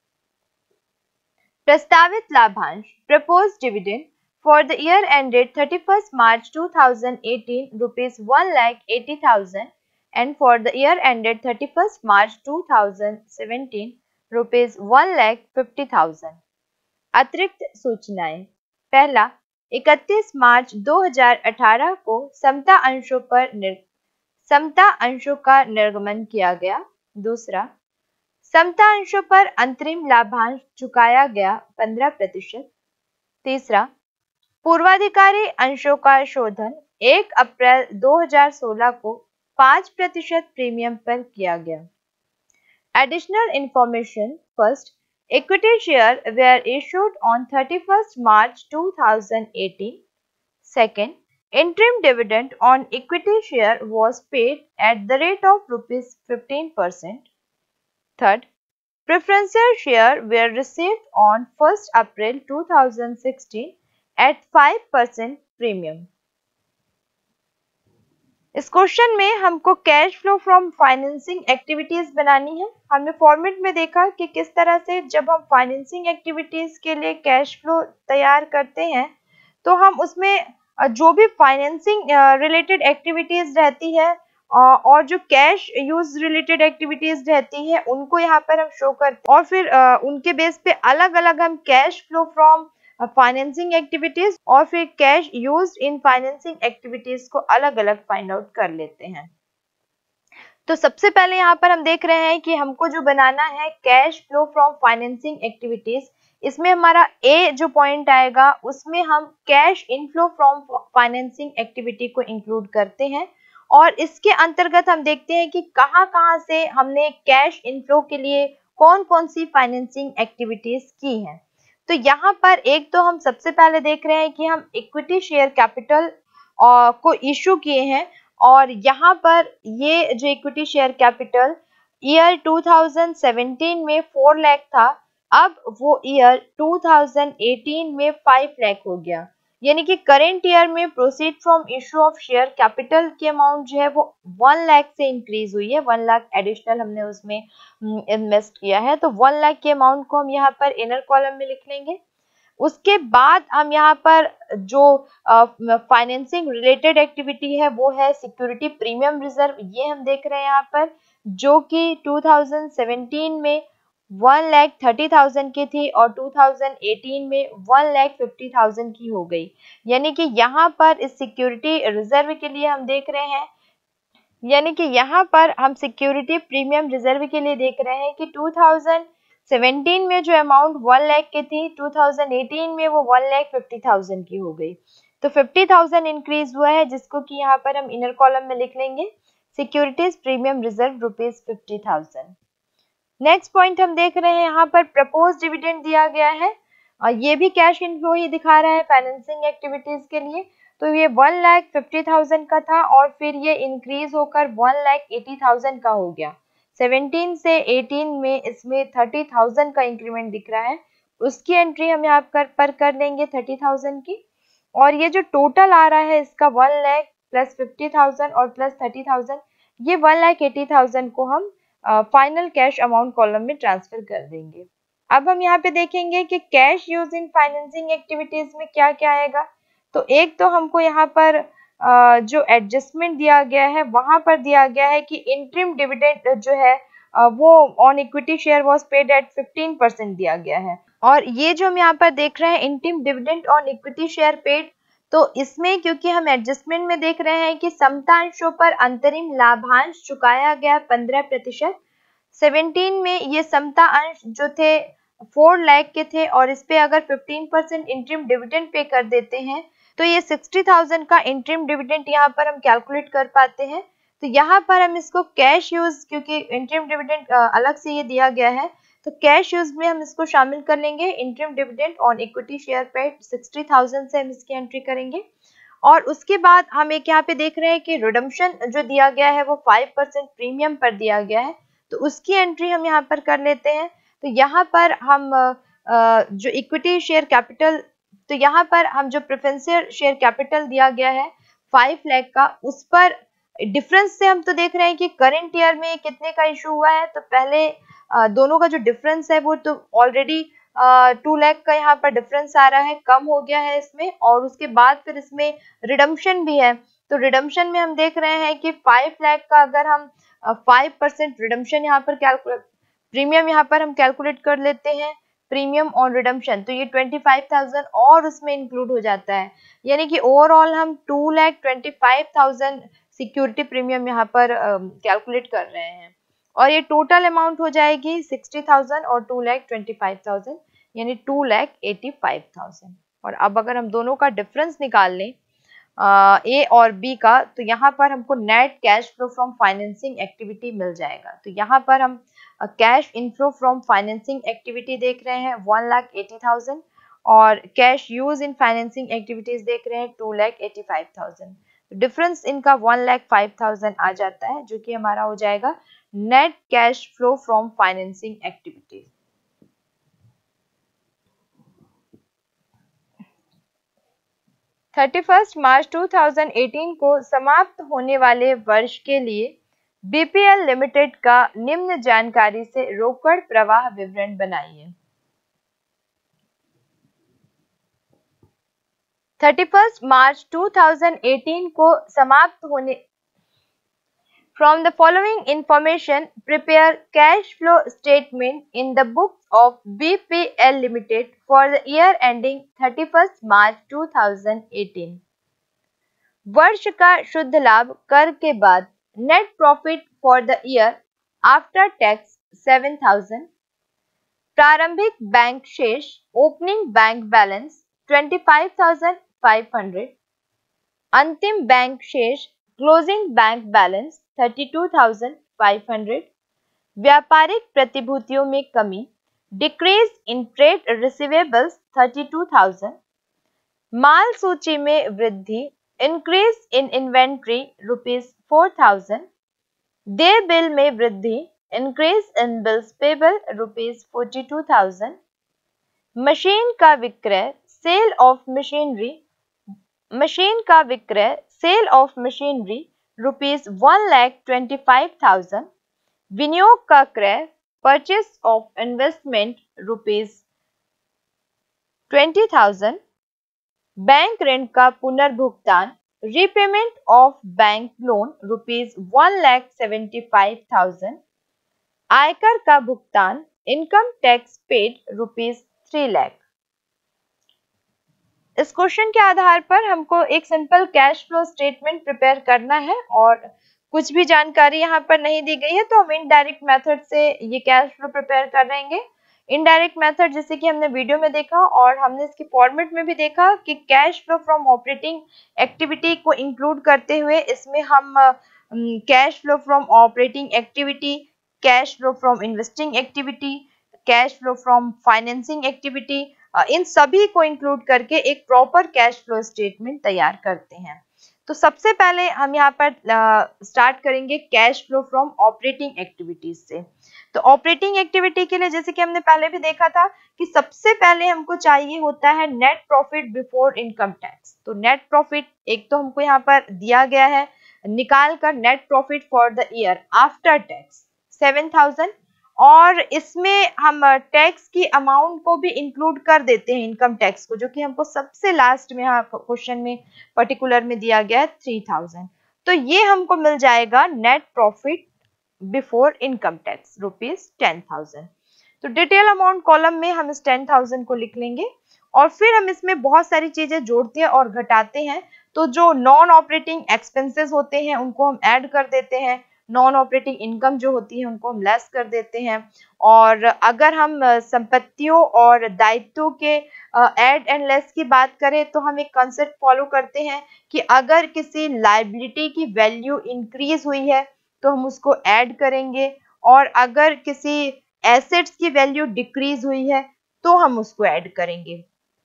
प्रस्तावित लाभांश proposed dividend for the year ended 31st March 2018 rupees 1,80,000 and for the year ended 31st March 2017 rupees 1,50,000. अतिरिक्त सूचनाएं। पहला, 31 मार्च 2018 को समता अंशों का निर्गमन किया गया। दूसरा, समता अंशों पर अंतरिम लाभांश चुकाया गया 15%। तीसरा, पूर्वाधिकारी अंशों का शोधन 1 अप्रैल 2016 को 5% प्रीमियम पर किया गया। Additional information: First, equity shares were issued on 31st March 2018. Second, interim dividend on equity share was paid at the rate of rupees 15%. Third, preferential shares were received on 1st April 2016 at 5% premium. इस question में हमको cash flow from financing activities बनानी है। हमने format में देखा कि किस तरह से जब हम फाइनेंसिंग एक्टिविटीज के लिए कैश फ्लो तैयार करते हैं तो हम उसमें जो भी फाइनेंसिंग रिलेटेड एक्टिविटीज रहती है और जो कैश यूज रिलेटेड एक्टिविटीज रहती है उनको यहाँ पर हम शो करते हैं और फिर उनके बेस पे अलग अलग हम cash flow from financing activities और फिर cash used in financing activities को अलग अलग फाइंड आउट कर लेते हैं। तो सबसे पहले यहाँ पर हम देख रहे हैं कि हमको जो बनाना है cash flow from financing activities, इसमें हमारा ए जो पॉइंट आएगा उसमें हम cash inflow from financing activity को इंक्लूड करते हैं और इसके अंतर्गत हम देखते हैं कि कहाँ से हमने कैश इनफ्लो के लिए कौन कौन सी फाइनेंसिंग एक्टिविटीज की हैं। तो यहाँ पर एक तो हम सबसे पहले देख रहे हैं कि हम इक्विटी शेयर कैपिटल को इशू किए हैं और यहाँ पर ये जो इक्विटी शेयर कैपिटल ईयर 2017 में 4 लाख था, अब वो ईयर 2018 में 5 लाख हो गया, यानी कि करेंट ईयर में proceed from issue of share capital की अमाउंट जो है वो 1 लाख से इंक्रीज हुई है। 1 लाख एडिशनल हमने उसमें इन्वेस्ट किया है, तो 1 लाख के अमाउंट को हम यहाँ पर इनर कॉलम में लिख लेंगे। उसके बाद हम यहाँ पर जो फाइनेंसिंग रिलेटेड एक्टिविटी है वो है सिक्योरिटी प्रीमियम रिजर्व, ये हम देख रहे हैं यहाँ पर, जो कि 2017 में 1,30,000 की थी और 2018 में 1,50,000 की हो गई, यानी कि यहाँ पर इस सिक्योरिटी रिजर्व के लिए हम देख रहे हैं, यानी कि यहाँ पर हम सिक्योरिटी प्रीमियम रिजर्व के लिए देख रहे हैं कि 2017 में जो अमाउंट 1 लाख की थी 2018 में वो 1,50,000 की हो गई, तो 50,000 इंक्रीज हुआ है, जिसको कि यहाँ पर हम इनर कॉलम में लिख लेंगे securities premium reserve ₹50,000। Next point हम देख रहे हैं यहाँ पर प्रपोज डिविडेंड दिया गया है और ये भी कैश इनफ्लो ही दिखा रहा है फाइनेंसिंग एक्टिविटीज के लिए। तो ये 1,50,000 का था और फिर ये इंक्रीज होकर 1,80,000 का हो गया। 17 से 18 में इसमें 30,000 का इंक्रीमेंट दिख रहा है, उसकी एंट्री हम यहाँ पर कर लेंगे 30,000 की, और ये जो टोटल आ रहा है इसका 1 लाख प्लस 50,000 और प्लस 30,000, ये 1,80,000 को हम फाइनल कैश अमाउंट कॉलम में ट्रांसफर कर देंगे। अब हम यहाँ पे देखेंगे कि cash use in financing activities में क्या क्या आएगा। तो एक तो हमको यहाँ पर जो एडजस्टमेंट दिया गया है वहां पर दिया गया है कि इंटरिम डिविडेंड जो है वो on equity share was paid at 15% दिया गया है, और ये जो हम यहाँ पर देख रहे हैं interim dividend on equity share paid, तो इसमें क्योंकि हम एडजस्टमेंट में देख रहे हैं कि समता अंशों पर अंतरिम लाभांश चुकाया गया 15%। 17 में ये समता अंश जो थे 4 लाख के थे और इस पे अगर 15% इंटरिम डिविडेंड पे कर देते हैं तो ये 60,000 का इंटरिम डिविडेंड यहाँ पर हम कैलकुलेट कर पाते हैं। तो यहाँ पर हम इसको कैश यूज, क्योंकि इंटरिम डिविडेंड अलग से ये दिया गया है, तो कैश यूज में हम इसको शामिल कर लेंगे। Interim dividend on equity share पे 60,000 से हम इसकी एंट्री करेंगे। और उसके बाद हम एक यहाँ पे देख रहे हैं कि रिडम्पशन जो दिया गया है वो 5% प्रीमियम पर दिया गया है, तो उसकी एंट्री हम यहाँ पर कर लेते हैं। तो यहाँ पर हम जो इक्विटी शेयर कैपिटल, तो यहाँ पर हम जो प्रेफरेंशियल शेयर कैपिटल दिया गया है 5 लाख का, उस पर डिफरेंस से हम तो देख रहे हैं कि करंट ईयर में कितने का इशू हुआ है, तो पहले दोनों का जो डिफरेंस है वो तो ऑलरेडी 2 लाख का यहाँ पर डिफरेंस आ रहा है, कम हो गया है इसमें, और उसके बाद फिर इसमें रिडम्पशन भी है। तो रिडम्पशन में हम देख रहे हैं कि 5 लाख का अगर हम 5% रिडम्पशन यहाँ पर प्रीमियम यहाँ पर हम कैलकुलेट कर लेते हैं, प्रीमियम ऑन रिडम्पशन, तो ये 25,000 और उसमें इंक्लूड हो जाता है, यानी कि ओवरऑल हम 2,25,000 सिक्योरिटी प्रीमियम यहाँ पर कैलकुलेट कर रहे हैं, और ये टोटल अमाउंट हो जाएगी 60,000 और 2,25,000, यानी 2,85,000। और अब अगर हम दोनों का डिफरेंस निकाल लें ए और बी का, तो यहाँ पर हमको net cash flow from financing activity मिल जाएगा। तो यहाँ पर हम cash inflow from financing activity देख रहे हैं 1,80,000 और cash use in financing activities देख रहे हैं 2,85,000। डिफरेंस इनका 1,05,000 आ जाता है, जो कि हमारा हो जाएगा net cash flow from financing activities. 31 मार्च 2018 को समाप्त होने वाले वर्ष के लिए बीपीएल लिमिटेड का निम्न जानकारी से रोकड़ प्रवाह विवरण बनाइए। 31 मार्च 2018 को समाप्त होने From the following information, prepare cash flow statement in the books of BPL Limited for the year ending 31st March 2018. वर्ष का शुद्ध लाभ कर के बाद net profit for the year after tax 7,000, प्रारंभिक बैंक शेष ओपनिंग बैंक बैलेंस 25,500, अंतिम बैंक शेष क्लोजिंग बैंक बैलेंस 32,500, व्यापारिक प्रतिभूतियों में कमी डिक्रीज इन ट्रेड रिसीवेबल्स 32,000, माल सूची में वृद्धि इंक्रीज इन इन्वेंट्री ₹4,000, देय बिल में वृद्धि increase in bills payable ₹42,000, machine का विक्रय सेल ऑफ मशीनरी ₹1,25,000, विनियोग का क्रय परचेस ऑफ इन्वेस्टमेंट ₹20,000, बैंक ऋण का पुनर्भुगतान रीपेमेंट ऑफ बैंक लोन ₹1,75,000, आयकर का भुगतान इनकम टैक्स पेड ₹3 लाख। इस क्वेश्चन के आधार पर हमको एक simple cash flow statement prepare करना है और कुछ भी जानकारी यहाँ पर नहीं दी गई है, तो हम इनडायरेक्ट मेथड से ये कैश फ्लो प्रिपेयर कर रहेंगे। इनडायरेक्ट मेथड जैसे कि हमने वीडियो में देखा और हमने इसके फॉर्मेट में भी देखा कि cash flow from operating activity को इंक्लूड करते हुए इसमें हम cash flow from operating activity, cash flow from investing activity, cash flow from financing activity, इन सभी को इंक्लूड करके एक प्रॉपर कैश फ्लो स्टेटमेंट तैयार करते हैं। तो सबसे पहले हम यहाँ पर स्टार्ट करेंगे cash flow from operating activities से। तो ऑपरेटिंग एक्टिविटी के लिए जैसे कि हमने पहले भी देखा था कि सबसे पहले हमको चाहिए होता है net profit before income tax. तो नेट प्रॉफिट एक तो हमको यहाँ पर दिया गया है, निकाल कर net profit for the year after tax 7,000, और इसमें हम टैक्स की अमाउंट को भी इंक्लूड कर देते हैं, इनकम टैक्स को, जो कि हमको सबसे लास्ट में यहाँ क्वेश्चन में पर्टिकुलर में दिया गया है 3,000। तो ये हमको मिल जाएगा net profit before income tax ₹10,000। तो डिटेल अमाउंट कॉलम में हम इस 10,000 को लिख लेंगे और फिर हम इसमें बहुत सारी चीजें जोड़ते हैं और घटाते हैं। तो जो नॉन ऑपरेटिंग एक्सपेंसेस होते हैं उनको हम ऐड कर देते हैं, नॉन ऑपरेटिंग इनकम जो होती है उनको हम लेस कर देते हैं। और अगर हम संपत्तियों और दायित्वों के ऐड एंड लेस की बात करें तो हम एक कॉन्सेप्ट फॉलो करते हैं कि अगर किसी लायबिलिटी की वैल्यू इंक्रीज हुई है तो हम उसको ऐड करेंगे, और अगर किसी एसेट्स की वैल्यू डिक्रीज हुई है तो हम उसको ऐड करेंगे।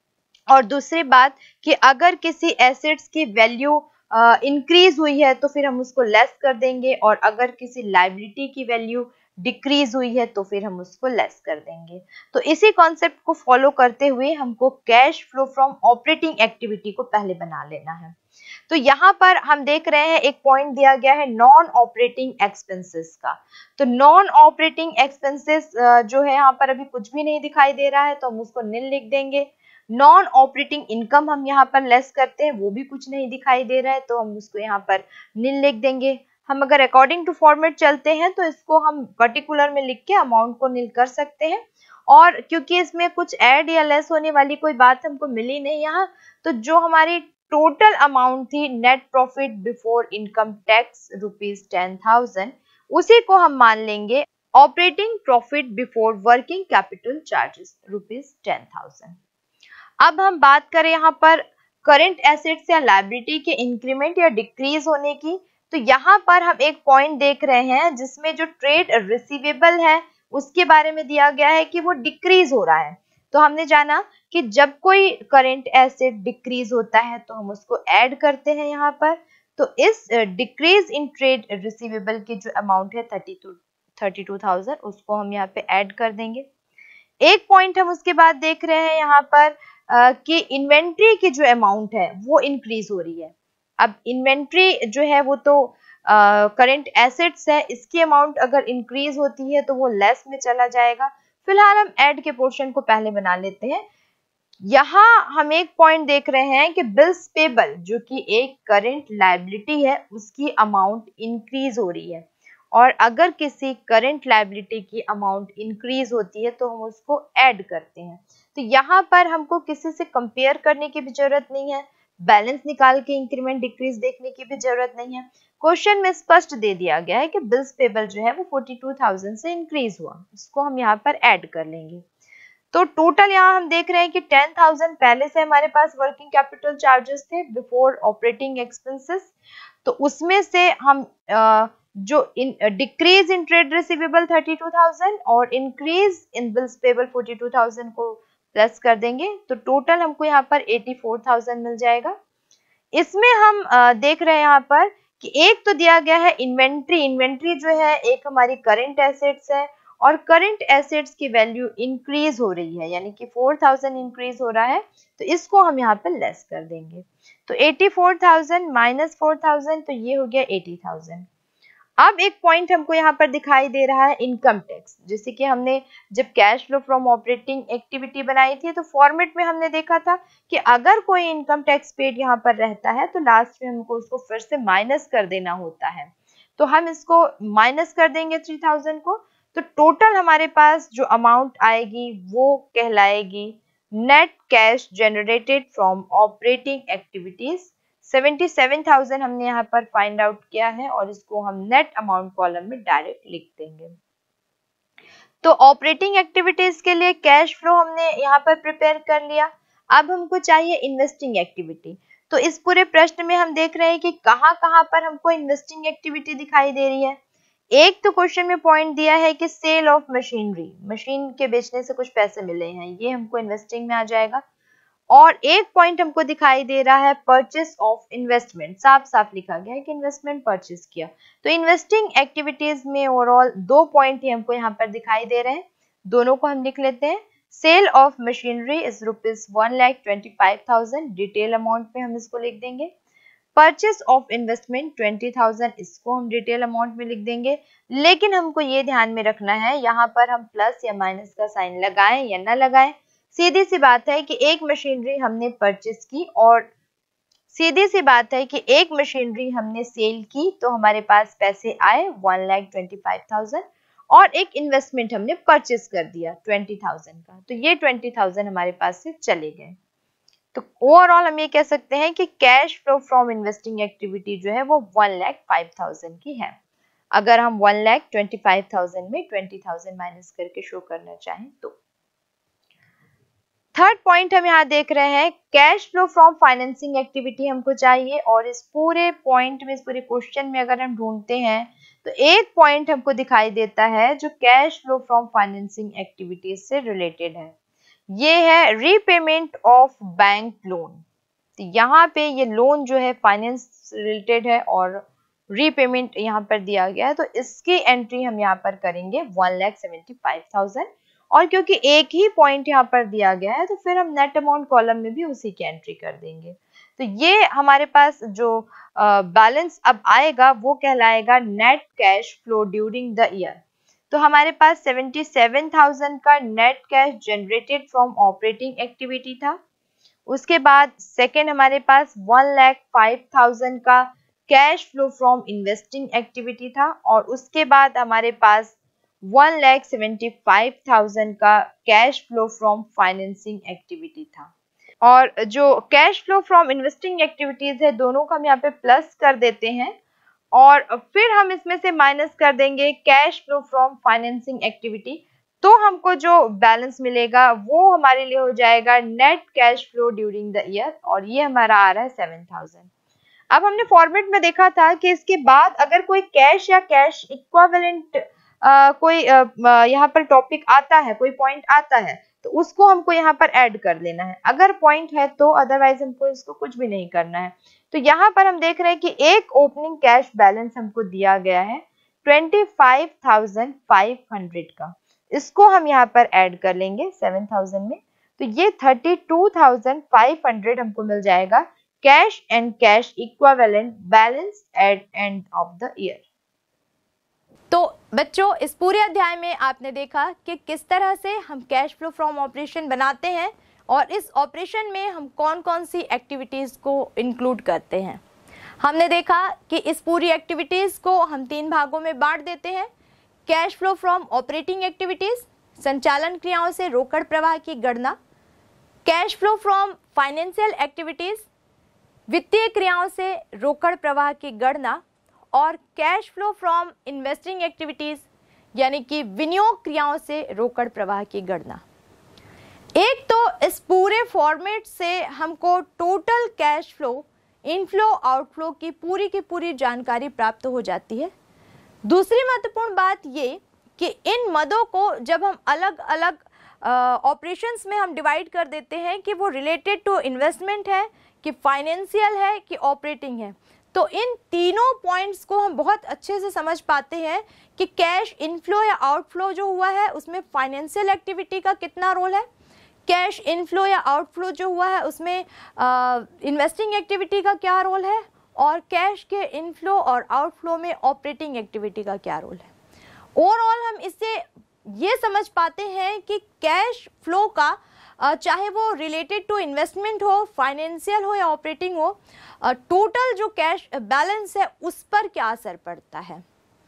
और दूसरी बात कि अगर किसी एसेट्स की वैल्यू इंक्रीज हुई है तो फिर हम उसको लेस कर देंगे, और अगर किसी लायबिलिटी की वैल्यू डिक्रीज हुई है तो फिर हम उसको लेस कर देंगे। तो इसी कॉन्सेप्ट को फॉलो करते हुए हमको cash flow from operating activity को पहले बना लेना है। तो यहाँ पर हम देख रहे हैं एक पॉइंट दिया गया है नॉन ऑपरेटिंग एक्सपेंसेस का। तो नॉन ऑपरेटिंग एक्सपेंसेस जो है यहाँ पर अभी कुछ भी नहीं दिखाई दे रहा है तो हम उसको नील लिख देंगे। नॉन ऑपरेटिंग इनकम हम यहाँ पर लेस करते हैं, वो भी कुछ नहीं दिखाई दे रहा है तो हम उसको यहाँ पर नील लिख देंगे। हम अगर अकॉर्डिंग टू फॉर्मेट चलते हैं तो इसको हम पर्टिकुलर में लिख के अमाउंट को नील कर सकते हैं, और क्योंकि इसमें कुछ ऐड या लेस होने वाली कोई बात हमको मिली नहीं यहाँ, तो जो हमारी टोटल अमाउंट थी net profit before income tax ₹10,000, उसी को हम मान लेंगे operating profit before working capital charges ₹10,000। अब हम बात करें यहाँ पर करंट एसेट्स या लायबिलिटी के इंक्रीमेंट या डिक्रीज होने की। तो यहाँ पर हम एक पॉइंट देख रहे हैं जिसमें जो ट्रेड रिसीवेबल है उसके बारे में दिया गया है कि वो डिक्रीज हो रहा है। तो हमने जाना कि जब कोई करंट एसेट डिक्रीज होता है तो हम उसको ऐड करते हैं यहाँ पर। तो इस डिक्रीज इन ट्रेड रिसीवेबल की जो अमाउंट है 32,000 उसको हम यहाँ पे ऐड कर देंगे। एक पॉइंट हम उसके बाद देख रहे हैं यहाँ पर कि इन्वेंट्री की जो अमाउंट है वो इंक्रीज हो रही है। अब इन्वेंट्री जो है वो तो करंट एसेट्स है, इसकी अमाउंट अगर इंक्रीज होती है तो वो लेस में चला जाएगा। फिलहाल हम ऐड के पोर्शन को पहले बना लेते हैं। यहाँ हम एक पॉइंट देख रहे हैं कि बिल्स पेबल जो कि एक करंट लायबिलिटी है उसकी अमाउंट इंक्रीज हो रही है, और अगर किसी करंट लायबिलिटी की अमाउंट इंक्रीज होती है तो हम उसको ऐड करते हैं। तो यहाँ पर हमको किसी से कंपेयर करने की भी जरूरत नहीं है, बैलेंस निकाल के इंक्रीमेंट डिक्रीज देखने की भी जरूरत नहीं है। क्वेश्चन में स्पष्ट दे दिया गया है कि बिल्स पेबल जो है वो 42,000 से इंक्रीज हुआ, इसको हम यहाँ पर ऐड कर लेंगे। तो टोटल यहाँ हम देख रहे हैं कि 10,000 पहले से हमारे पास वर्किंग कैपिटल चार्जेस थे बिफोर ऑपरेटिंग एक्सपेंसेस। तो उसमें से हम जो डिक्रीज इन ट्रेड रिसीवेबल 32,000 और इंक्रीज इन बिल्स पेबल 42,000 को प्लस कर देंगे तो टोटल हमको यहाँ पर 84,000 मिल जाएगा। इसमें हम देख रहे हैं यहाँ पर कि एक तो दिया गया है इन्वेंट्री। इन्वेंट्री जो है एक हमारी करंट एसेट्स है और करंट एसेट्स की वैल्यू इंक्रीज हो रही है, यानी कि 4,000 इंक्रीज हो रहा है, तो इसको हम यहाँ पर लेस कर देंगे। तो 84,000 माइनस 4,000 तो ये हो गया 80,000। अब एक पॉइंट हमको यहाँ पर दिखाई दे रहा है इनकम टैक्स। जैसे कि हमने जब cash flow from operating activity बनाई थी तो फॉर्मेट में हमने देखा था कि अगर कोई इनकम टैक्स पेड यहाँ पर रहता है तो लास्ट में हमको उसको फिर से माइनस कर देना होता है। तो हम इसको माइनस कर देंगे 3,000 को। तो टोटल हमारे पास जो अमाउंट आएगी वो कहलाएगी net cash generated from operating activities. 77,000 हमने यहाँ पर फाइंड आउट किया है और इसको हम नेट अमाउंट कॉलम में डायरेक्ट लिख देंगे। तो ऑपरेटिंग एक्टिविटीज के लिए कैश फ्लो हमने यहाँ पर प्रिपेयर कर लिया। अब हमको चाहिए इन्वेस्टिंग एक्टिविटी। तो इस पूरे प्रश्न में हम देख रहे हैं कि कहाँ कहाँ पर हमको इन्वेस्टिंग एक्टिविटी दिखाई दे रही है। एक तो क्वेश्चन में पॉइंट दिया है कि सेल ऑफ मशीनरी, मशीन के बेचने से कुछ पैसे मिले हैं, ये हमको इन्वेस्टिंग में आ जाएगा। और एक पॉइंट हमको दिखाई दे रहा है परचेस ऑफ इन्वेस्टमेंट, साफ साफ लिखा गया है कि इन्वेस्टमेंट परचेस किया। तो इन्वेस्टिंग एक्टिविटीज में ओवरऑल 2 पॉइंट ही हमको यहाँ पर दिखाई दे रहे हैं, दोनों को हम लिख लेते हैं। Sale of machinery is ₹1,25,000, detail amount में हम इसको लिख देंगे। परचेस ऑफ इन्वेस्टमेंट 20,000, इसको हम डिटेल अमाउंट में लिख देंगे। लेकिन हमको ये ध्यान में रखना है यहाँ पर हम प्लस या माइनस का साइन लगाएं या ना लगाएं। सीधी सी बात है कि एक मशीनरी हमने परचेस की और सीधी सी बात है कि एक मशीनरी हमने सेल की तो हमारे पास पैसे आए 1,25,000 और एक इन्वेस्टमेंट हमने परचेस कर दिया 20,000 का, तो ये 20,000 हमारे पास से चले गए। तो ओवरऑल हम ये कह सकते हैं कि cash flow from investing activity जो है वो 1,05,000 की है। अगर हम 1,25,000 में 20,000 माइनस करके शो करना चाहें तो। थर्ड पॉइंट हम यहाँ देख रहे हैं cash flow from financing activity हमको चाहिए, और इस पूरे पॉइंट में, इस पूरे क्वेश्चन में अगर हम ढूंढते हैं तो एक पॉइंट हमको दिखाई देता है जो cash flow from financing activities से रिलेटेड है। ये है रीपेमेंट ऑफ बैंक लोन। तो यहाँ पे ये लोन जो है फाइनेंस रिलेटेड है और रीपेमेंट यहाँ पर दिया गया है, तो इसकी एंट्री हम यहाँ पर करेंगे 1,75,000। और क्योंकि एक ही पॉइंट यहाँ पर दिया गया है तो फिर हम नेट अमाउंट कॉलम में भी उसी की एंट्री कर देंगे। तो ये हमारे पास जो बैलेंस अब आएगा वो कहलाएगा net cash flow during the year. तो हमारे पास 77,000 का net cash generated from operating activity था। उसके बाद सेकेंड हमारे पास 1,05,000 का cash flow from investing activity था, और उसके बाद हमारे पास 1,75,000 का cash flow from financing activity था। और जो cash flow from investing activities है दोनों को हम यहाँ पे प्लस कर देते हैं और फिर हम इसमें से माइनस कर देंगे cash flow from financing activity. तो हमको जो बैलेंस मिलेगा वो हमारे लिए हो जाएगा net cash flow during the year, और ये हमारा आ रहा है 7000। अब हमने फॉर्मेट में देखा था कि इसके बाद अगर कोई कैश या कैश इक्विवेलेंट कोई यहाँ पर टॉपिक आता है, कोई पॉइंट आता है, तो उसको हमको यहाँ पर ऐड कर लेना है, अगर पॉइंट है तो, अदरवाइज हमको इसको कुछ भी नहीं करना है। तो यहाँ पर हम देख रहे हैं कि एक ओपनिंग कैश बैलेंस हमको दिया गया है 25,500 का, इसको हम यहाँ पर ऐड कर लेंगे 7000 में, तो ये 32,500 हमको मिल जाएगा cash and cash equivalent balance at end of the year. तो बच्चों, इस पूरे अध्याय में आपने देखा कि किस तरह से हम कैश फ्लो फ्रॉम ऑपरेशन बनाते हैं और इस ऑपरेशन में हम कौन कौन सी एक्टिविटीज़ को इंक्लूड करते हैं। हमने देखा कि इस पूरी एक्टिविटीज़ को हम 3 भागों में बांट देते हैं। Cash flow from operating activities, संचालन क्रियाओं से रोकड़ प्रवाह की गणना। Cash flow from financial activities, वित्तीय क्रियाओं से रोकड़ प्रवाह की गणना। और cash flow from investing activities, यानी कि विनियोग क्रियाओं से रोकड़ प्रवाह की गणना। एक तो इस पूरे फॉर्मेट से हमको total cash flow, inflow outflow की पूरी जानकारी प्राप्त हो जाती है। दूसरी महत्वपूर्ण बात ये कि इन मदों को जब हम अलग अलग ऑपरेशंस में हम डिवाइड कर देते हैं कि वो रिलेटेड टू इन्वेस्टमेंट है, कि फाइनेंशियल है, कि ऑपरेटिंग है, तो इन तीनों पॉइंट्स को हम बहुत अच्छे से समझ पाते हैं कि कैश इनफ्लो या आउटफ्लो जो हुआ है उसमें फाइनेंशियल एक्टिविटी का कितना रोल है, कैश इनफ्लो या आउटफ्लो जो हुआ है उसमें इन्वेस्टिंग एक्टिविटी का क्या रोल है, और कैश के इनफ्लो और आउटफ्लो में ऑपरेटिंग एक्टिविटी का क्या रोल है। ओवरऑल हम इससे ये समझ पाते हैं कि कैश फ्लो का चाहे वो रिलेटेड टू इन्वेस्टमेंट हो, फाइनेंशियल हो या ऑपरेटिंग हो, टोटल जो कैश बैलेंस है उस पर क्या असर पड़ता है।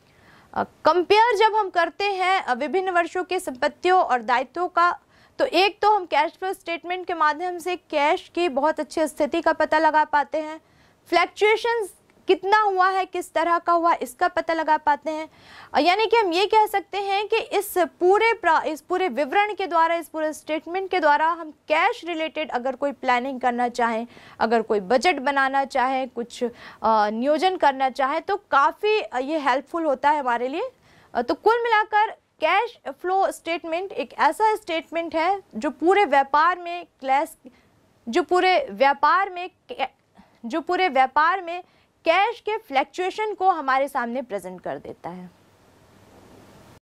कंपेयर जब हम करते हैं विभिन्न वर्षों के संपत्तियों और दायित्वों का, तो एक तो हम कैश फ्लो स्टेटमेंट के माध्यम से कैश की बहुत अच्छी स्थिति का पता लगा पाते हैं, फ्लैक्चुएशंस कितना हुआ है, किस तरह का हुआ, इसका पता लगा पाते हैं। यानी कि हम ये कह सकते हैं कि इस पूरे विवरण के द्वारा, इस पूरे स्टेटमेंट के द्वारा हम कैश रिलेटेड अगर कोई प्लानिंग करना चाहें, अगर कोई बजट बनाना चाहे, कुछ नियोजन करना चाहे, तो काफ़ी ये हेल्पफुल होता है हमारे लिए। तो कुल मिलाकर कैश फ्लो स्टेटमेंट एक ऐसा स्टेटमेंट है जो पूरे व्यापार में कैश के फ्लैक्चुएशन को हमारे सामने प्रेजेंट कर देता है।